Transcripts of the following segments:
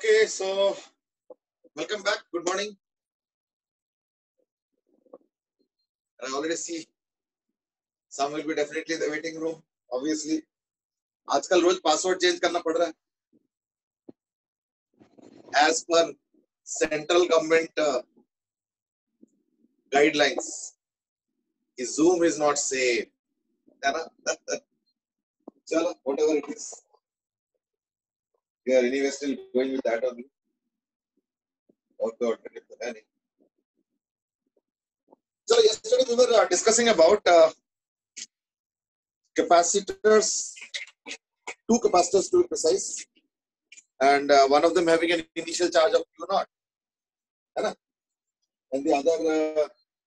Okay, so welcome back. Good morning. And I already see some will be definitely in the waiting room. Obviously, आजकल रोज password change करना पड़ रहा है as per central government guidelines. Zoom is not safe. है ना? चलो, whatever it is. We are anyway still going with that only. Okay, alternative तो है नहीं. So yesterday we were discussing about capacitors, two capacitors to be precise, and one of them having an initial charge of Q naught, है ना? And the other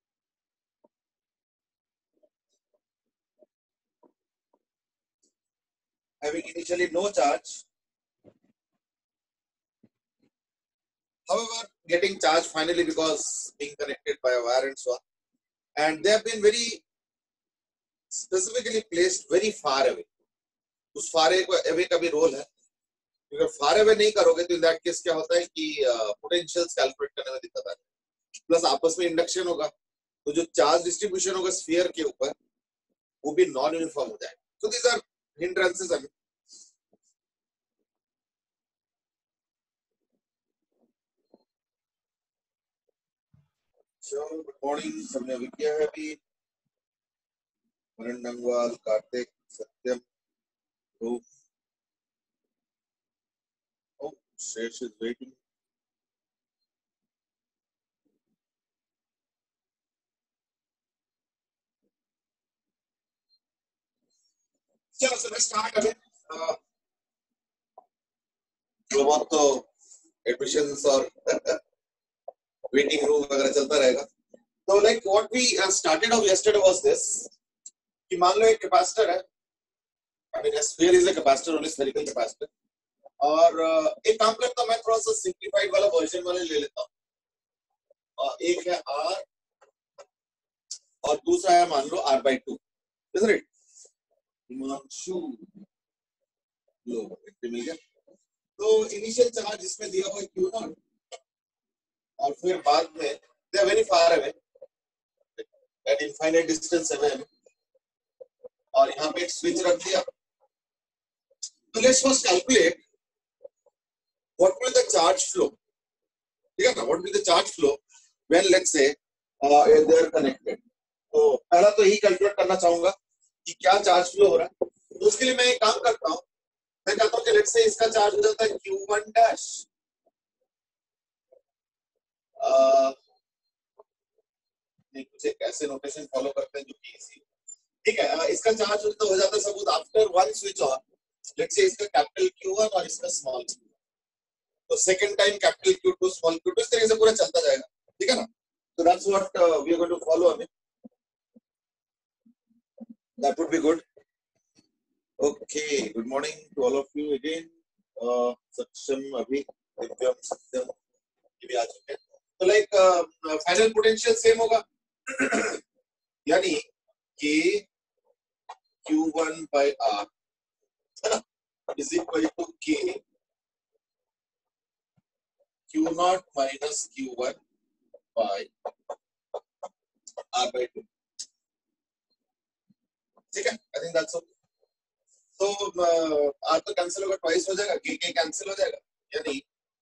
having initially no charge, however getting charged finally because being connected by a wire and so on, and they have been very specifically placed very far away. उस far away का भी role है, क्योंकि far away नहीं करोगे तो in that case क्या होता है कि potentials calculate करने में दिक्कत आती है, प्लस आपस में इंडक्शन होगा तो जो चार्ज डिस्ट्रीब्यूशन होगा स्फीयर के ऊपर वो भी नॉन यूनिफॉर्म हो जाएगा. So these are hindrances. So good morning, सबने अभी किया है अभी. वरुण नंगवाल, कार्तिक, सत्यम, रूप. Oh, Shesh is waiting. चलो so let's start अभी. थोड़ा बहुत तो एडमिशंस और वेटिंग रूम वगैरह चलता रहेगा. तो like what we started off yesterday was this कि मान लो एक कैपेसिटर है. I mean a sphere is a capacitor, only spherical capacitor. और एक काम करता हूँ मैं थोड़ा सा सिंप्लीफाइड वाला वर्जन वाले ले लेता हूँ. एक है R और दूसरा है मान लो R/2, isn't it? हिमांशु मिल गया. तो इनिशियल चार्ज जिसमें दिया हुआ Q नॉट और फिर बाद में they are very far away at infinite distance away और यहाँ पे एक स्विच रख दिया. तो let's first calculate what will the charge flow. ठीक है ना? What will the charge flow when let's say they are connected. तो पहला तो यही कैलकुलेट करना चाहूंगा कि क्या चार्ज फ्लो हो रहा है. तो उसके लिए मैं एक काम करता हूँ, मैं कहता हूँ कि लेट्स से इसका चार्ज हो जाता है Q1 डैश. कुछ एक ऐसे नोटेशन फॉलो करते हैं जो कि इजी. ठीक है, इसका चार्ज हो जाता है suppose after one switch on. Let's say इसका कैपिटल Q1 और इसका स्मॉल q. तो second time capital Q2 small q2 इस तरीके से पूरा चलता जाएगा. ठीक है ना? So that's what we are going to follow. I mean, that would be good. Okay, good morning to all of you again. Saksham, Abhi, Divyam, Satyam, ये भी आ चुके हैं. तो लाइक फाइनल पोटेंशियल सेम होगा, यानी कि Q1 by R is equal to K Q0 minus Q1 by R/2. ठीक है, I think that's okay. तो R तो कैंसिल होगा, ट्वाइस हो जाएगा, K कैंसिल हो जाएगा, यानी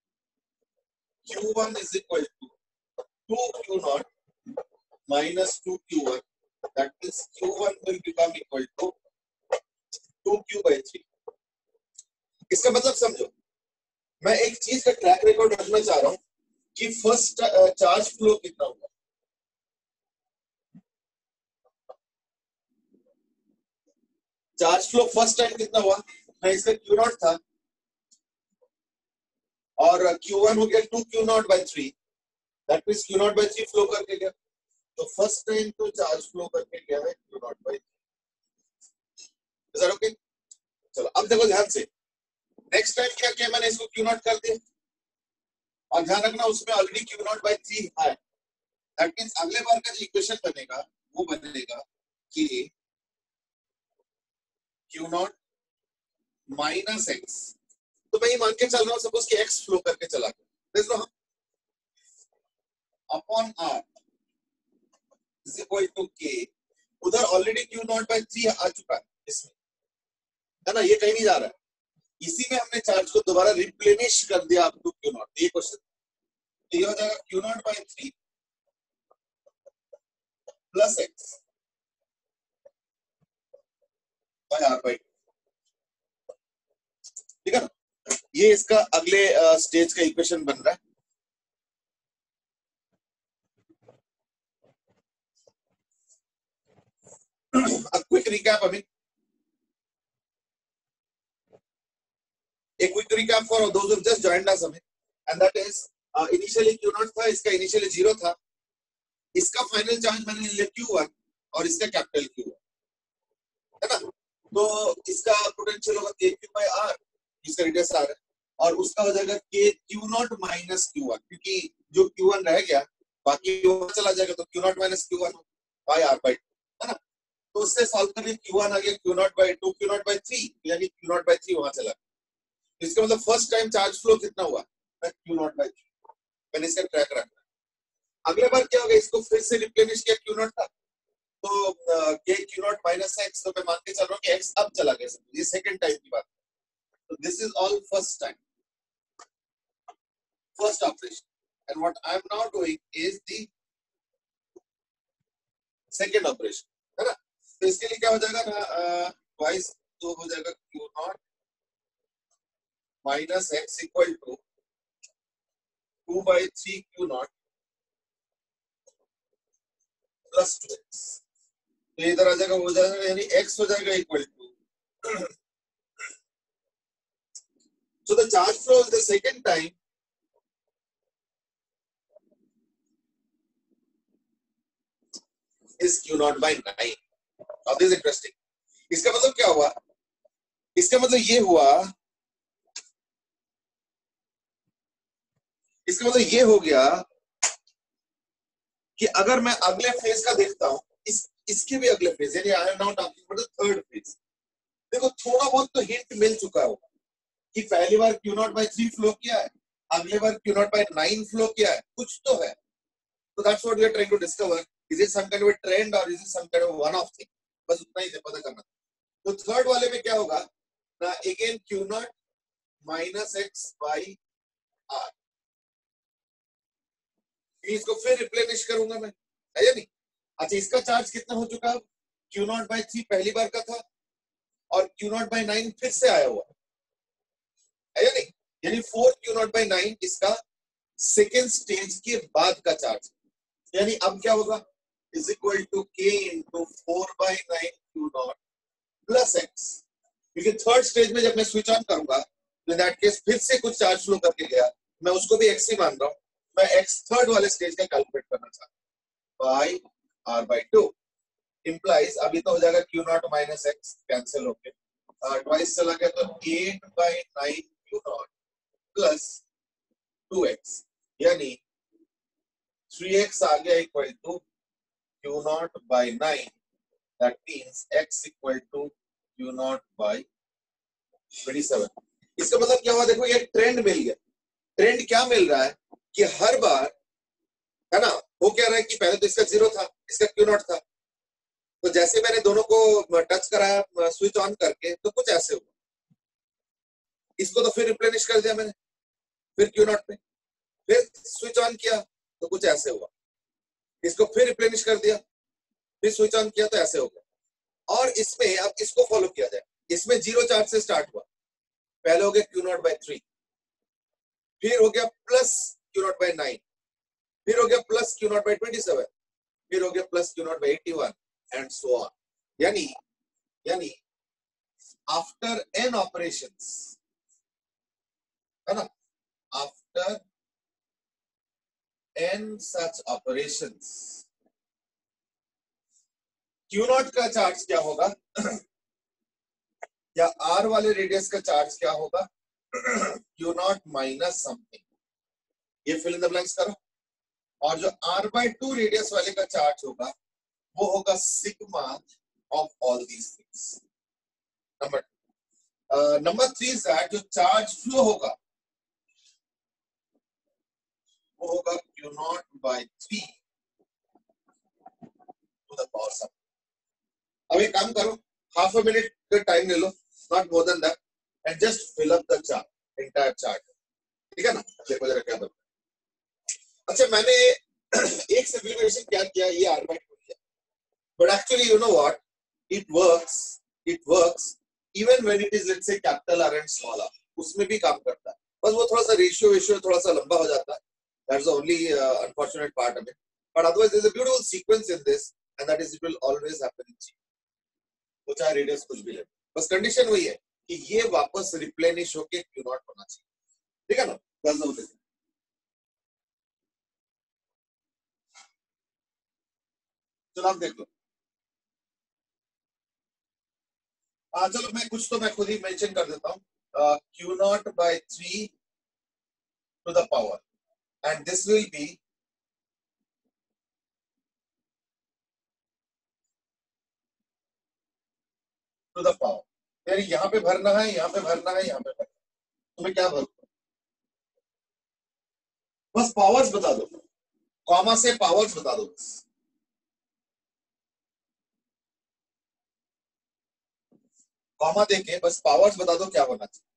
Q1 is equal to 2Q0 minus 2Q1. That means Q1 will become equal to 2Q by 3. इसका मतलब समझो, मैं एक चीज का ट्रैक रिकॉर्ड रखना चाह रहा हूं कि फर्स्ट चार्ज फ्लो कितना होगा. चार्ज फ्लो फर्स्ट टाइम कितना हुआ, मैं इसका Q0 था और Q1 हो गया 2Q0 by 3. That means Q0 by 3 flow करके गया. तो फर्स्ट टाइम तो चार्ज फ्लो करके गया है Q0 by 3. Is that okay? चलो अब देखो ध्यान से, नेक्स्ट टाइम क्या किया मैंने, इसको Q0 कर दिया और ध्यान रखना उसमें ऑलरेडी Q0 by 3 है. दैट मींस अगले बार का जो इक्वेशन बनेगा वो बनेगा कि Q0 minus x तो मैं ये मान के चल रहा हूँ सपोज कि x फ्लो करके चला गया upon r is equal to k, उधर ऑलरेडी q नॉट बाय 3 आ चुका है इसमें, है ना, ये कहीं नहीं जा रहा है, इसी में हमने चार्ज को दोबारा रिप्लेनिश कर दिया अप टू q नॉट। ये क्वेश्चन ये हो जाएगा q not by 3 plus x by r by 2, ठीक है ना। ये इसका अगले स्टेज का इक्वेशन बन रहा है। A quick recap, Amit. A quick recap for those who just joined us, Amit. And that is, initially Q naught था, इसका initially 0 था, इसका फाइनल चार्ज मैंने लिया Q1 और इसका कैपिटल Q है ना। तो इसका पोटेंशियल होगा KQ by R, इसका रेडियस R है, और उसका हो जाएगा KQ नॉट माइनस Q1, क्योंकि जो Q1 रह गया बाकी चला जाएगा, तो Q not minus Q1 by R by 2, है ना। तो उससे सॉल्व करके Q1 आ गया Q not by 2, Q not by 3, यानी Q नॉट by 3 वहां चला। इसका मतलब फर्स्ट टाइम चार्ज फ्लो कितना हुआ, Q नॉट by 3, मैंने इसका ट्रैक रखा। अगले बार क्या होगा, इसको फिर से रिप्लेनिश किया Q नॉट था, तो Q नॉट माइनस x, तो मैं मान के चल रहा हूँ कि x अब चला गया, ये सेकंड टाइम की बात है। तो this is all first time, first operation, and what I am now doing is the second operation, है ना। तो इसके लिए क्या हो जाएगा ना, ट्वाइस तो हो जाएगा Q not minus x equal to 2 by 3 Q not plus 2x, तो इधर आ जाएगा, हो जाएगा यानी x हो जाएगा equal to, so the charge flow is the second time is Q naught by 9. Now this is interesting. इसका मतलब क्या हुआ, इसका मतलब ये हुआ, इसका मतलब ये हो गया कि अगर मैं अगले फेज का देखता हूं, इसके भी अगले फेज, यानी I am now talking about the third phase. देखो थोड़ा बहुत तो हिंट मिल चुका होगा कि पहली बार Q नॉट बाय 3 फ्लो किया है, अगले बार Q नॉट बाय 9 फ्लो किया है, कुछ तो है। तो that's what we are trying to discover, is it some kind of a trend और is it some kind of one of thing, बस उतना ही पता करना। तो थर्ड वाले में क्या होगा ना, again Q not minus x by R, इसको फिर रिप्लेनिश करूंगा मैं, है या नहीं। अच्छा, इसका चार्ज कितना हो चुका है, Q नॉट बाई 3 पहली बार का था, और Q नॉट बाई 9 फिर से आया हुआ है या नहीं, यानी 4 Q नॉट बाई 9 इसका सेकेंड स्टेज के बाद का चार्ज, यानी अब क्या होगा, is equal to K into 4 by 9 Q not plus x, क्योंकि थर्ड स्टेज में जब मैं स्विच ऑन करूंगा तो इन दैट केस फिर से कुछ चार्ज फ्लो करके गया, मैं उसको भी x ही मान रहा हूं, मैं x थर्ड वाले स्टेज का कैलकुलेट करना चाहता हूं, बाई R बाई 2 इंप्लाइज, अभी तो हो जाएगा Q not minus x cancel होके, ट्वाइस चला गया तो 8 by 9 Q not plus 2x, यानी 3x आ गया equal to Q not by 9, that means x equal to Q not by 27। इसका मतलब क्या हुआ, देखो ये ट्रेंड मिल गया। ट्रेंड क्या मिल रहा है कि हर बार, है ना, वो क्या रहा है कि पहले तो इसका 0 था, इसका Q नॉट था, तो जैसे मैंने दोनों को टच कराया स्विच ऑन करके, तो कुछ ऐसे हुआ, इसको तो फिर रिप्लेनिश कर दिया मैंने, फिर Q नॉट पे फिर स्विच ऑन किया तो कुछ ऐसे हुआ, इसको फिर रिप्लेनिश कर दिया, फिर स्विच ऑन किया तो ऐसे हो गया। और इसमें अब इसको फॉलो किया जाए, इसमें 0 चार्ज से स्टार्ट हुआ, पहले हो गया Q नॉट बाई 3, फिर हो गया प्लस Q नॉट बाई 9, फिर हो गया प्लस Q नॉट बाई 27, फिर हो गया plus Q not by 81 and so on. यानी आफ्टर n ऑपरेशंस, है ना, after n such operations, Q not का चार्ज क्या होगा या R वाले रेडियस का चार्ज क्या होगा, Q नॉट माइनस समथिंग, ये फिल इन द ब्लैंक्स करो, और जो R बाई 2 रेडियस वाले का चार्ज होगा वो होगा sigma of all these things. Number number 3 is that जो चार्ज फ्लो होगा वो होगा Q not by 3 to the power some. अब एक काम करो, हाफ अ मिनट का टाइम ले लो, not more than that, and just fill up the chart, entire chart. ठीक है ना? देखो जरा क्या बनता है। अच्छा, मैंने एक सिम्प्लीफिकेशन क्या किया, ये आर बाई टू किया, but actually you know what, it works even when it is let's say capital R and small R, उसमें भी काम करता है। बस वो थोड़ा सा रेशियो थोड़ा सा लंबा हो जाता है, that's the only unfortunate part of it, but otherwise there is a beautiful sequence in this, and that is it will always happen in G, वो चाहे रेडियस कुछ भी ले। बस कंडीशन वही है कि ये वापस रिप्लेनिश होके क्यू नॉट होना चाहिए। ठीक है ना? That's the thing. चलो आप देख लो। चलो मैं कुछ तो मैं खुद ही मेंशन कर देता हूँ, Q not by 3 to the power, and this will be to the power. यानी यहाँ पे भरना है, यहाँ पे भरना है, यहाँ पे भरना है, तुम्हें क्या भरना, बस पावर्स बता दो, कॉमा से पावर्स बता दो बस। कॉमा देके बस पावर्स बता दो क्या होना चाहिए।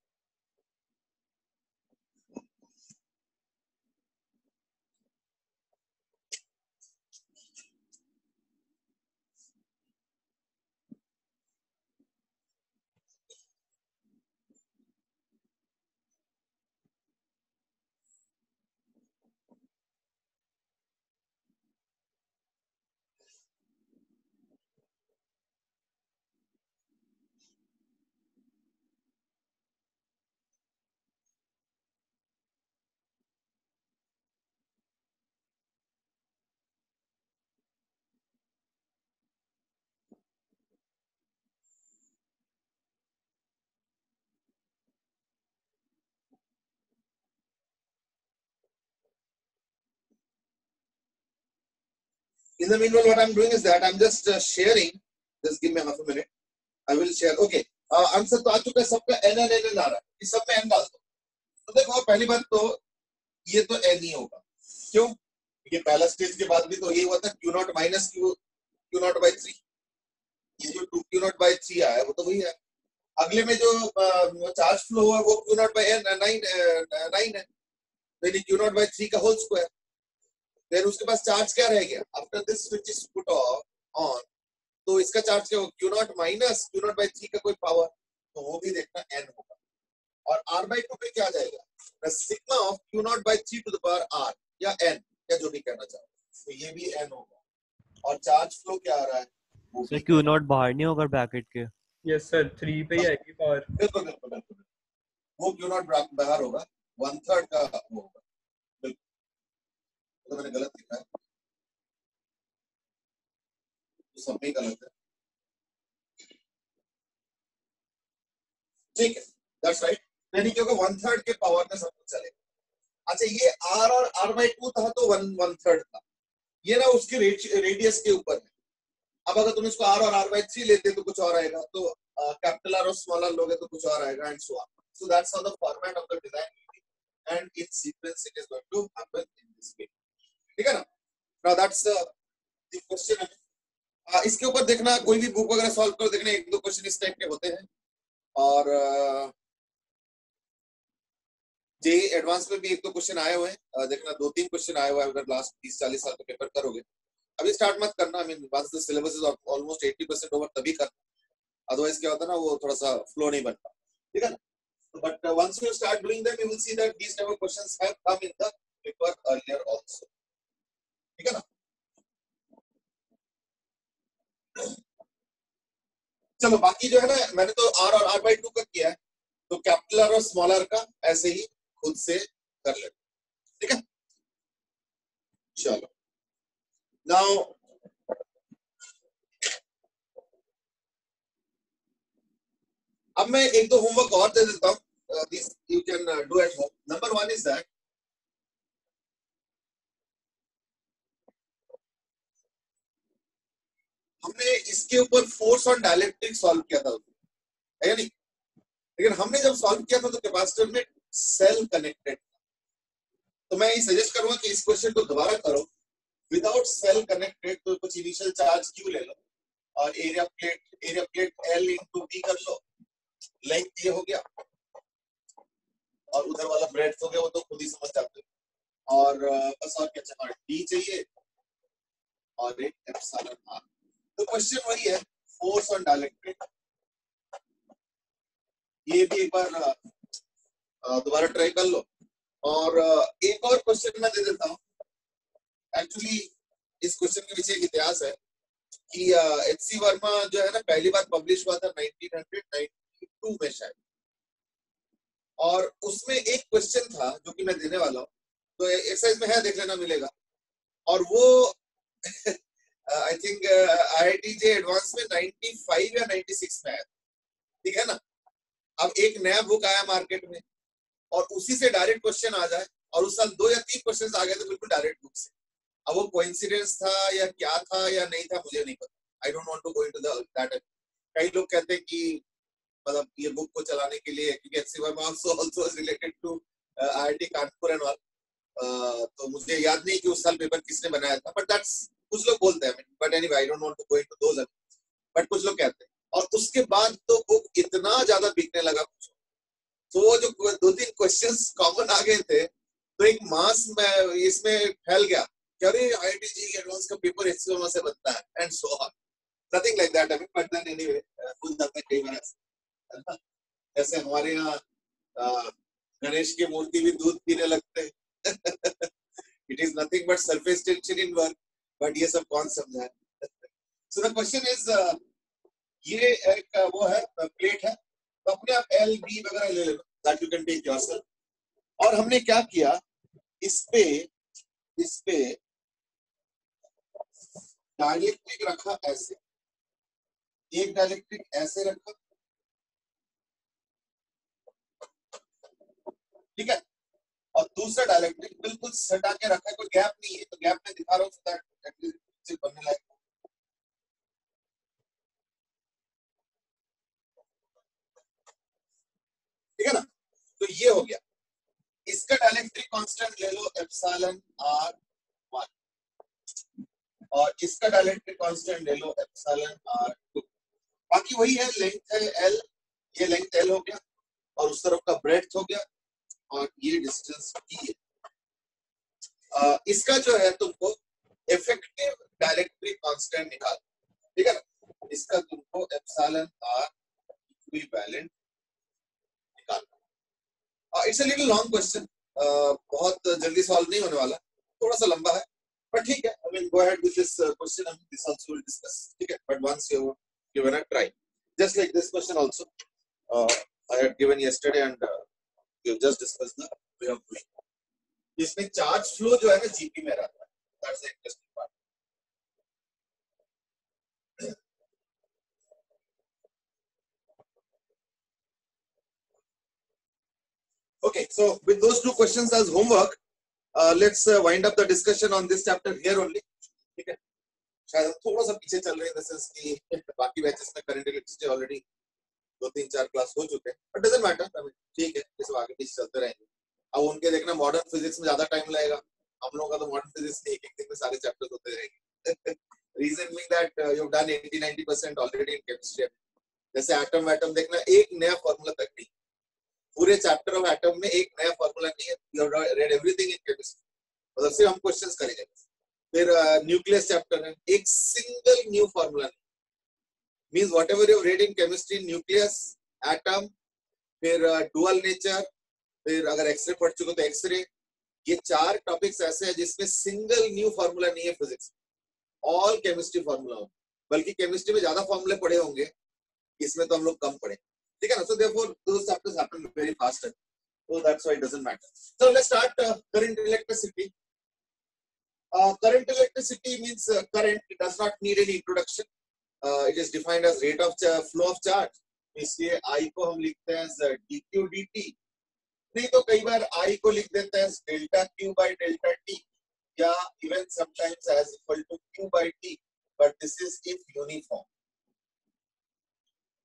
In the meanwhile, what I'm doing is that I'm just sharing. Just give me half a minute. I will share. Okay. Answer तो आ चुका है सबका, एन एन एन एन आ रहा है, इस सब में एन डाल दो। तो देखो पहली बात तो ये तो एन ही होगा, क्यों? ये पहला स्टेज के बाद भी तो ये हुआ था, Q not minus Q not by 3, ये जो 2 क्यू नॉट बाई 3 आया वो तो वही है। अगले में जो चार्ज फ्लो हुआ वो क्यू नॉट बाई 9 है, यानी क्यू नॉट बाई 3 का होल स्क्वायर। फिर उसके पास चार्ज क्या रह गया after this switch is put on, तो इसका चार्ज क्या होगा, Q not minus Q not by 3 का कोई पावर, तो वो भी देखना एन होगा। और आर बाई 2 पे क्या आ जाएगा, sigma of Q not by 3 to the power R, या एन, या जो भी कहना चाहो, तो ये भी एन होगा। और चार्ज फ्लो क्या आ रहा है, वो सर भी क्यू नॉट बाहर नहीं होगा ब्रैकेट के? यस सर, 3 पे ही आएगी पावर। बिल्कुल बिल्कुल बिल्कुल, वो क्यू नॉट बाहर होगा, 1/3 का वो होगा। बिल्कुल, तो मैंने गलत लिखा है, तो सब में गलत है। ठीक है, दैट्स राइट, यानी क्योंकि 1/3 के पावर में सब कुछ चलेगा। अच्छा, ये आर और आर बाई 2 था तो 1/3 था, ये ना उसके रेडियस के ऊपर है। अब अगर तुम इसको आर और आर बाई 3 लेते तो कुछ और आएगा, तो कैपिटल आर और स्मॉल आर लोगे तो कुछ और आएगा, and so on. So that's how the format of the design, and in sequence it is going to happen in this way. ठीक है ना? Now that's the question. इसके ऊपर देखना, कोई भी बुक वगैरह सॉल्व करो, देखना 1-2 क्वेश्चन इस टाइप के होते हैं। और जे एडवांस में भी 1-2 क्वेश्चन आए हुए हैं, देखना 2-3 क्वेश्चन आए हुए हैं, अगर लास्ट 30-40 साल का पेपर करोगे। अभी स्टार्ट मत करना, I mean once the syllabus is almost 80% over तभी करना, अदरवाइज क्या होता है ना, वो थोड़ा सा फ्लो नहीं बनता। ठीक है ना? But once you start doing them you will see that these type of questions have come in the paper earlier also. ठीक है ना? चलो बाकी जो है ना, मैंने तो आर और आर बाई 2 का किया है, तो कैपिटल आर और स्मॉल आर का ऐसे ही खुद से कर लेते। ठीक है, चलो नाउ अब मैं 1-2 होमवर्क और दे देता हूँ, this you can do at home. Number 1 is that हमने इसके ऊपर फोर्स ऑन डाइलेक्ट्रिक सॉल्व किया था, है या नहीं? लेकिन हमने जब सॉल्व किया था तो कैपेसिटर में सेल कनेक्टेड। तो मैं ये सजेस्ट करूंगा कि इस क्वेश्चन को दोबारा करो विदाउट सेल कनेक्टेड। तो कुछ इनिशियल चार्ज क्यू ले लो और area plate L into D कर लो, लेंथ ये हो गया और उधर वाला ब्रेड्थ हो गया, वो तो खुद ही समझ जाते हो। और बस और क्या चाहिए, डी चाहिए और एक एप्सिलॉन आर। तो क्वेश्चन वही है, फोर्स ऑन डाइलेक्ट्रिक। ये भी एक बार दोबारा ट्राई कर लो। और एक और क्वेश्चन मैं दे देता हूँ। एक्चुअली इस क्वेश्चन के पीछे एक इतिहास है कि एच.सी. वर्मा जो है ना, पहली बार पब्लिश हुआ था 1992 में शायद, और उसमें एक क्वेश्चन था जो कि मैं देने वाला हूँ, तो एक्सरसाइज में है, देख लेना मिलेगा। और वो आई थिंक IIT-JEE एडवांस में 95 या 96 में आया, ठीक है ना। अब एक नया बुक आया मार्केट में और उसी से डायरेक्ट क्वेश्चन आ जाए, और उस साल 2 या 3 क्वेश्चन आ गए थे बिल्कुल डायरेक्ट बुक से। अब वो कोइंसिडेंस था या क्या था या नहीं था, मुझे नहीं पता। I don't want to go into that. कई लोग कहते हैं कि मतलब ये बुक को चलाने के लिए, क्योंकि H C. Verma also related to IIT Kanpur and all, तो मुझे याद नहीं कि उस साल पेपर किसने बनाया था, बट दैट्स कुछ लोग बोलते हैं, but anyway I don't want to go into those, but कुछ लोग कहते हैं। और उसके बाद तो बुक इतना ज्यादा बिकने लगा, तो वो जो 2-3 क्वेश्चंस कॉमन आ गए थे, तो एक मास में इसमें फैल गया कि अरे IIT-JEE एडवांस का पेपर एच.सी. वर्मा से बनता है and so on, nothing like that. But then anyway हो जाता है कई बार ऐसा। जैसे हमारे यहाँ गणेश की मूर्ति भी दूध पीने लगते हैं। It is nothing but surface tension in work, but ये सब कौन समझा है। सो द क्वेश्चन इज, ये एक वो है प्लेट है, तो अपने आप एल बी वगैरह ले लेना, that you can take yourself. और हमने क्या किया, इस पे डाइलेक्ट्रिक रखा ऐसे, एक डाइलेक्ट्रिक ऐसे रखा, ठीक है, और दूसरा डाइलेक्ट्रिक बिल्कुल सटा के रखा है, कोई गैप नहीं है, तो गैप में दिखा रहा हूँ so that at least it बनने लायक। ठीक है ना, तो ये हो गया। इसका डाइलेक्ट्रिक कांस्टेंट ले लो एप्सिलॉन R1, और इसका डाइलेक्ट्रिक कांस्टेंट ले लो एप्सिलॉन R2। बाकी वही है, लेंथ है L, ये लेंथ L हो गया, और उस तरफ का ब्रेड्थ हो गया, और ये डिस्टेंस T है। इसका जो है तुमको इफेक्टिव डाइलेक्ट्रिक कांस्टेंट निकाल, ठीक है ना। इसका तुमको एप्सिलॉन R इक्विवेलेंट निकालना। It's a little long question, बहुत जल्दी सॉल्व नहीं होने वाला, थोड़ा सा लंबा है, but ठीक है। I mean, go ahead with this question and this also we'll discuss, ठीक है। But once you given a try, just like this question also, I had given yesterday and we just discussed the way of doing. इसमें charge flow जो है ना GP में रहता है, that's the interesting part. Okay, so with those 2 questions as homework, let's wind up the discussion on this chapter here only, ठीक है। शायद थोड़ा सा पीछे चल रहे हैं, इन द सेंस कि बाकी बैचेस में करंट इलेक्ट्रिसिटी ऑलरेडी 2-3-4 क्लास हो चुके हैं, बट डजंट मैटर, ठीक है, ये सब आगे पीछे चलते रहेंगे। अब उनके देखना मॉडर्न फिजिक्स में ज्यादा टाइम लगेगा, हम लोगों का तो मॉडर्न फिजिक्स में एक दिन में सारे चैप्टर्स होते रहेंगे। Reason being that you have done 80-90% already in chemistry. जैसे एटम देखना, एक नया फार्मूला तक नहीं, पूरे चैप्टर ऑफ एटम में एक नया फार्मूला नहीं है, you have read everything in chemistry, मतलब सिर्फ हम क्वेश्चंस करेंगे। फिर न्यूक्लियस चैप्टर है, एक सिंगल न्यू फार्मूला नहीं, means whatever you read in chemistry, nucleus, atom, फिर डुअल नेचर, फिर अगर एक्सरे पढ़ चुके तो एक्सरे, ये 4 टॉपिक्स ऐसे हैं जिसमें सिंगल न्यू फार्मूला नहीं है फिजिक्स, ऑल केमिस्ट्री फार्मूला हो। बल्कि केमिस्ट्री में ज्यादा फार्मूले पढ़े होंगे, इसमें तो हम लोग कम पढ़े, ठीक है ना। So therefore those chapters happen very fast, so that's why it doesn't matter. So let's start current electricity. Current electricity means current, it does not need any introduction. It is defined as rate of flow of charge. इसलिए I को हम लिखते हैं as dq dt, नहीं तो कई बार I को लिख देते हैं delta q by delta t, या even sometimes as equal to q by t, but this is if uniform.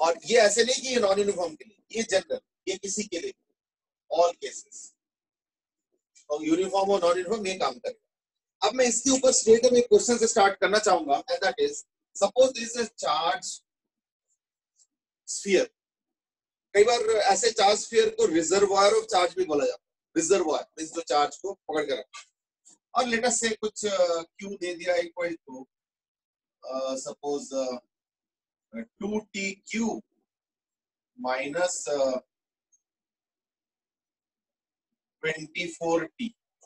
और ये ऐसे नहीं कि ये नॉन यूनिफॉर्म के लिए, ये जनरल, ये किसी के लिए, ऑल केसेस, तो यूनिफॉर्म और नॉन यूनिफॉर्म ये काम करेगा। अब मैं इसके ऊपर स्ट्रेट में एक क्वेश्चन से स्टार्ट करना चाहूंगा, and that is suppose this is charge sphere. कई बार ऐसे चार्ज स्फीयर को रिजर्वायर ऑफ चार्ज भी बोला जाता है। रिजर्वायर मींस जो चार्ज को पकड़ कर रखता है। और लेट अस से कुछ क्यू दे दिया equal to suppose 2t cube minus 24t,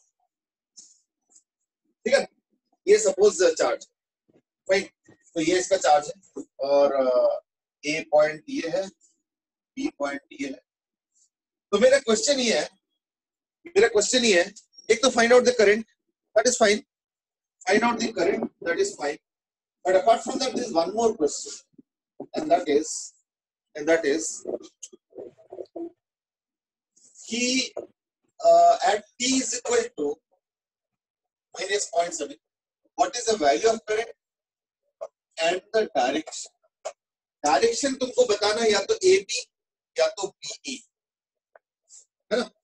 ठीक है, ये सपोज चार्ज, भाई तो ये इसका चार्ज है, और ए पॉइंट ये है, बी पॉइंट ये है। तो मेरा क्वेश्चन ये है, एक तो find out the current, that is fine, find out the current, that is fine, but apart from that there is one more question, and that is कि at t is equal to minus 0.7, what is the value of current and the direction? Direction तुमको बताना है, या तो ए B या तो B ए, है ना।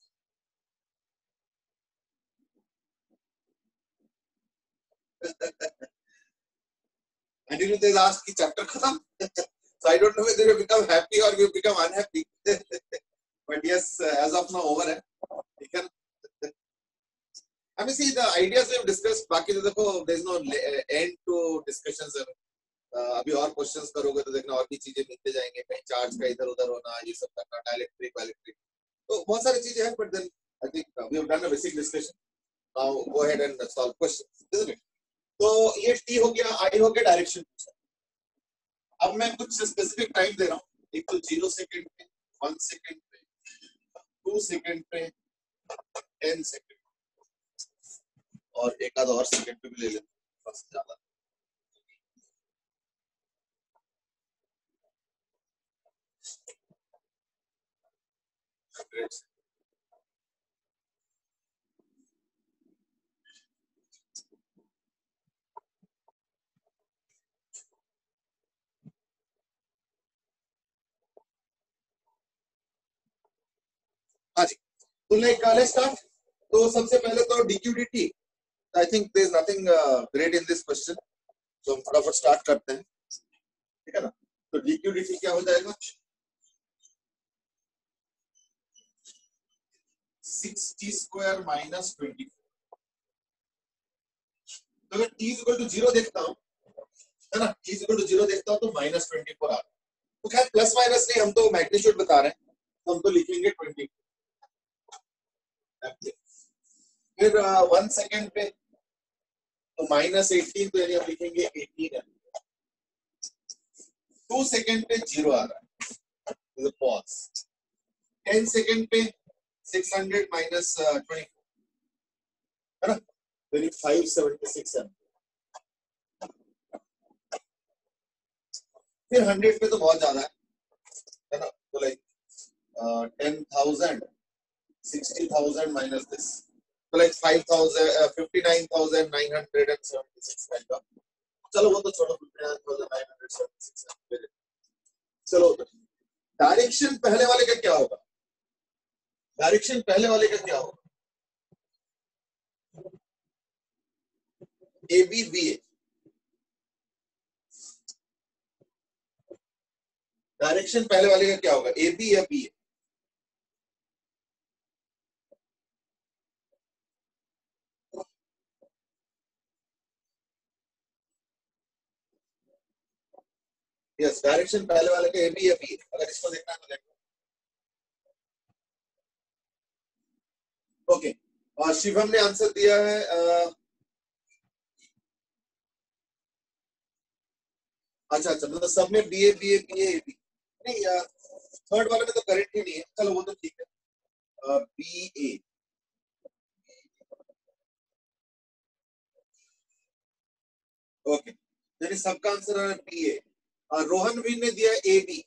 Anirudh has asked कि चैप्टर खत्म, so I don't know whether you become happy or you become unhappy, but yes, as of now over है, ठीक है। I mean, see the ideas we have discussed, बाकी तो देखो there is no end to discussions है। अभी और questions करोगे तो देखना और भी चीजें मिलते जाएंगे, कहीं चार्ज का इधर उधर होना, ये सब करना, डाइलेक्ट्रिक, तो बहुत सारी चीजें हैं, but then I think we have done a basic discussion, now go ahead and solve questions, isn't it. तो ये टी हो गया, आई हो गया, डायरेक्शन। अब मैं कुछ स्पेसिफिक टाइम दे रहा हूँ, एक तो 0 सेकंड पे, 1 सेकंड पे, 2 सेकंड पे, 10 सेकंड, और एक आध और सेकंड पे भी ले लेते हैं, बस ज्यादा। हाँ जी, तो लेट्स स्टार्ट। तो सबसे पहले तो D Q D T, I think there is nothing great in this question, तो हम फटाफट स्टार्ट करते हैं, ठीक है ना। तो डीक्यूडीटी क्या हो जाएगा, 6t स्क्वायर माइनस 24। तो अगर t इक्वल टू 0 देखता हूँ, है ना, t इक्वल टू 0 देखता हूँ तो माइनस 24 आ रहा है। तो खैर प्लस माइनस नहीं, हम तो मैग्नीट्यूड बता रहे हैं, तो हम तो लिखेंगे 24। फिर 1 सेकेंड पे तो माइनस 18, तो यानी हम लिखेंगे 18 है। 2 सेकेंड पे 0 आ रहा है, पॉज। 10 सेकेंड पे 600 माइनस 24, है ना, 576 है। फिर 100 पे तो बहुत ज्यादा है ना, तो लाइक 10,000, 60,000 माइनस दिस, तो लाइक 59,976 काइंड ऑफ। चलो वो तो छोड़ो, 59,976। चलो डायरेक्शन पहले वाले का क्या होगा, डायरेक्शन पहले वाले का क्या होगा, A B B A, direction पहले वाले का क्या होगा, ए बी या बी ए। यस, डायरेक्शन पहले वाले का ए बी या बी, अगर इसको देखना है तो देखो। ओके, और शिवम ने आंसर दिया है अच्छा, मतलब सब में B A B A B A B नहीं, थर्ड वाले में तो करंट ही नहीं है, चलो वो तो ठीक है, बी ए। ओके, यानी सबका आंसर है बी ए। रोहन वी ने दिया ए बी,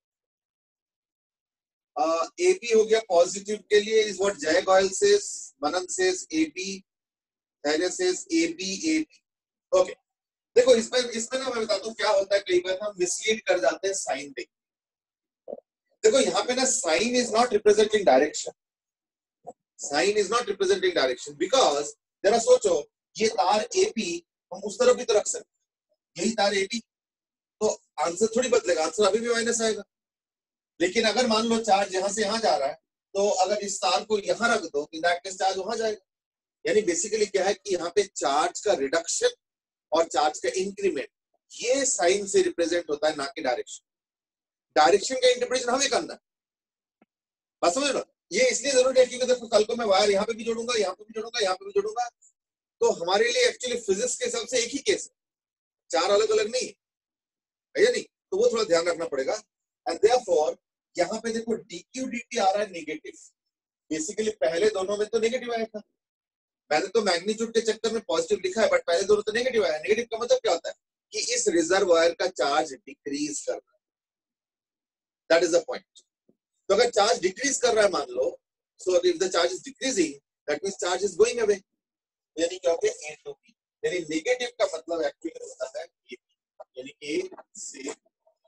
ए बी हो गया पॉजिटिव के लिए, is what Jai Goyal says, Manan says A B, Dhairya says A B A B. Okay, देखो इसमें ना मैं बताता हूँ क्या होता है, कई बार हम मिसलीड कर जाते हैं साइन देख, देखो यहाँ पे ना sign is not representing direction, sign is not representing direction because जरा सोचो ये तार एपी हम उस तरफ भी तो रख सकते, यही तार एपी, तो आंसर थोड़ी बदलेगा, आंसर अभी भी माइनस आएगा। लेकिन अगर मान लो चार्ज यहां से यहां जा रहा है, तो अगर इस तार को यहां रख दो, इन दैट केस चार्ज वहां जाएगा। यानी बेसिकली क्या है कि यहाँ पे चार्ज का रिडक्शन और चार्ज का इंक्रीमेंट ये साइन से रिप्रेजेंट होता है, ना कि डायरेक्शन। डायरेक्शन का इंटरप्रिटेशन हमें करना है, बात समझ लो। ये इसलिए जरूरी है क्योंकि देखो कल को मैं वायर यहाँ पे भी जोड़ूंगा, यहाँ पे भी जोड़ूंगा, यहाँ पे भी जोड़ूंगा, तो हमारे लिए एक्चुअली फिजिक्स के हिसाब से एक ही केस है, चार अलग अलग नहीं है या नहीं, तो वो थोड़ा ध्यान रखना पड़ेगा। एंड देयरफॉर यहाँ पे देखो dq dt आ रहा है नेगेटिव, बेसिकली पहले दोनों में तो नेगेटिव आया था, मैंने तो मैग्नीट्यूड के चक्कर में पॉजिटिव लिखा है, बट पहले दोनों तो नेगेटिव आया। नेगेटिव का मतलब क्या होता है कि इस रिजर्वायर का चार्ज डिक्रीज कर रहा है, दैट इज द पॉइंट। तो अगर चार्ज डिक्रीज कर रहा है मान लो, so if the charge is decreasing that means charge is going away, यानी क्या होता है ए टू बी, यानी नेगेटिव का मतलब एक्चुअली होता है ए, यानी ए से बी,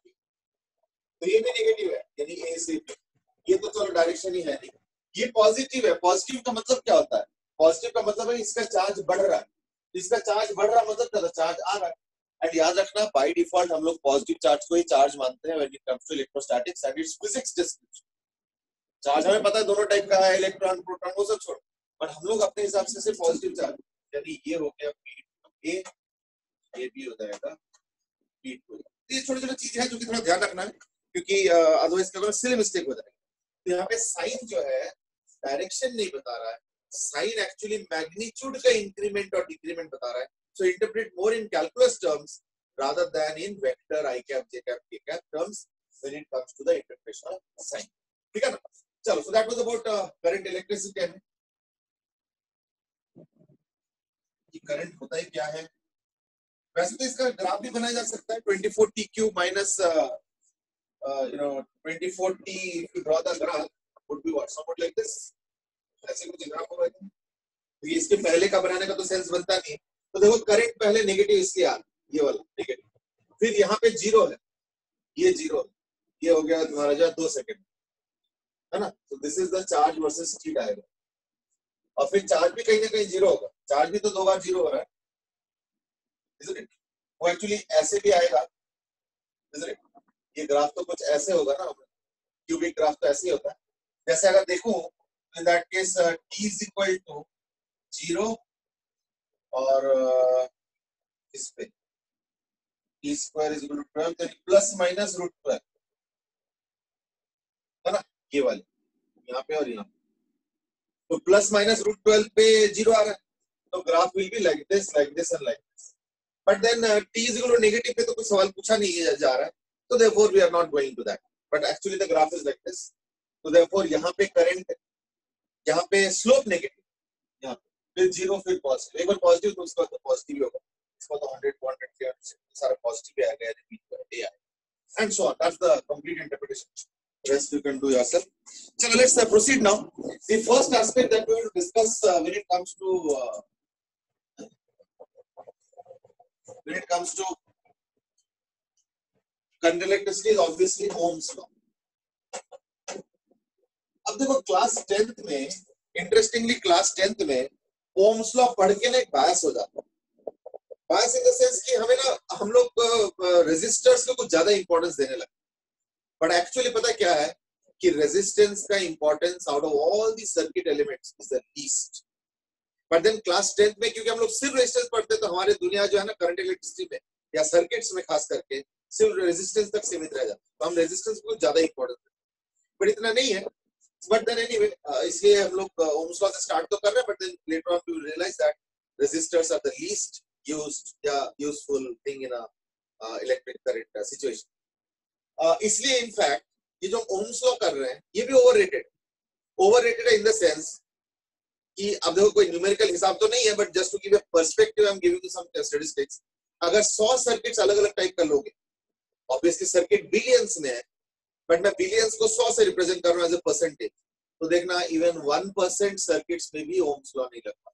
तो ये भी नेगेटिव है यानी ए से बी, ये तो चलो डायरेक्शन ही है नहीं। ये पॉजिटिव है, पॉजिटिव का मतलब क्या होता है, पॉजिटिव का मतलब है इसका चार्ज बढ़ रहा है, इसका चार्ज बढ़ रहा मतलब क्या, चार्ज आ रहा है। एंड याद रखना बाय डिफॉल्ट हम लोग पॉजिटिव चार्ज को ही चार्ज मानते हैं when it comes to electrostatics and its physics description. Charge हमें पता है दोनों टाइप का है, इलेक्ट्रॉन प्रोटॉन वो सब छोड़, बट हम लोग अपने हिसाब से सिर्फ पॉजिटिव चार्ज, यानी ये हो गया ए, ये भी हो जाएगा बी टू। ये छोटी छोटी चीजें हैं जो कि थोड़ा ध्यान रखना है क्योंकि अदरवाइज क्या होगा सिली मिस्टेक हो जाएगी। तो यहाँ पे साइन जो है डायरेक्शन नहीं बता रहा है, साइन एक्चुअली मैग्नीट्यूड का इंक्रीमेंट और डिक्रीमेंट बता रहा है। So interpret more in calculus terms rather than in vector I cap j cap k cap terms when it comes to the interpretation of sign, ठीक है ना। चलो, so that was about current electricity। कि current होता है क्या है, वैसे तो इसका ग्राफ भी बनाया जा सकता है 24 tq minus 24 t, if you draw the graph would be what somewhat like this, ऐसे कुछ ग्राफ होगा। तो इसके पहले का बनाने का तो सेंस बनता नहीं। तो देखो करंट पहले नेगेटिव इसलिए आ, ये वाला नेगेटिव, फिर यहाँ पे जीरो है, ये जीरो है, ये हो गया तुम्हारा जो 2 सेकंड है ना। तो this is the charge versus T diagram, और फिर चार्ज भी कहीं ना कहीं जीरो होगा, चार्ज भी तो 2 बार जीरो हो रहा है, isn't it? वो एक्चुअली ऐसे भी आएगा, isn't it? ये ग्राफ तो कुछ ऐसे होगा ना, क्यूबिक ग्राफ तो ऐसे ही होता है। जैसे अगर देखूं in that case t is equal to 0 और इस पे t square is equal to 12, तो प्लस माइनस रूट 12 है ना, ये वाले यहाँ पे और यहाँ पे, तो प्लस माइनस रूट 12 पे 0 आ रहा है, तो graph will be like this and like this. But then t is equal to negative पे तो कुछ सवाल पूछा नहीं जा रहा है, तो therefore we are not going to that, but actually the graph is like this. तो देयरफॉर यहाँ पे करंट, यहाँ पे स्लोप नेगेटिव, यहाँ पे फिर 0 फिर पॉजिटिव, एक बार पॉजिटिव तो उसका तो पॉजिटिव ही होगा, इसका तो 100 200 300 सारा पॉजिटिव ही आएगा, रिपीट करते आएगा and so on. That's the complete interpretation, rest you can do yourself. So let's proceed now. The first aspect that we will discuss when it comes to current electricity is obviously Ohm's law. अब देखो class 10th में, interestingly class 10th में Ohm's law पढ़ के ना एक बायस हो जाता है। बायस इन द सेंस कि हमें ना हम लोग रेजिस्टर्स को कुछ ज्यादा इंपॉर्टेंस देने लगे, बट एक्चुअली पता क्या है कि रेजिस्टेंस का importance out of all the circuit elements is the least. But then class 10th में क्योंकि हम लोग सिर्फ रेजिस्टेंस पढ़ते हैं, तो हमारे दुनिया जो है ना करंट इलेक्ट्रिसिटी में या सर्किट्स में खास करके सिर्फ रेजिस्टेंस तक सीमित रह जाता है, तो हम रेजिस्टेंस को ज्यादा इंपॉर्टेंस देते हैं, बट इतना नहीं है। बट देन एनीवे, इसलिए हम लोग ओम्स लॉ से स्टार्ट तो कर रहे हैं, but then later on we will realize that resistors are the least used या useful thing in a electric current situation. इसलिए इनफैक्ट ये जो ओम्स लॉ कर रहे हैं ये भी ओवररेटेड है इन द सेंस कि अब देखो कोई न्यूमेरिकल हिसाब तो नहीं है, but just to give a perspective I am giving you some statistics. अगर 100 सर्किट्स अलग अलग टाइप का लोगे, ऑब्वियसली सर्किट बिलियंस में है, बट मैं बिलियंस को 100 से रिप्रेजेंट कर रहा हूं एज अ परसेंटेज, तो देखना इवन 1% सर्किट्स में भी ओम्स लॉ नहीं लग पाता।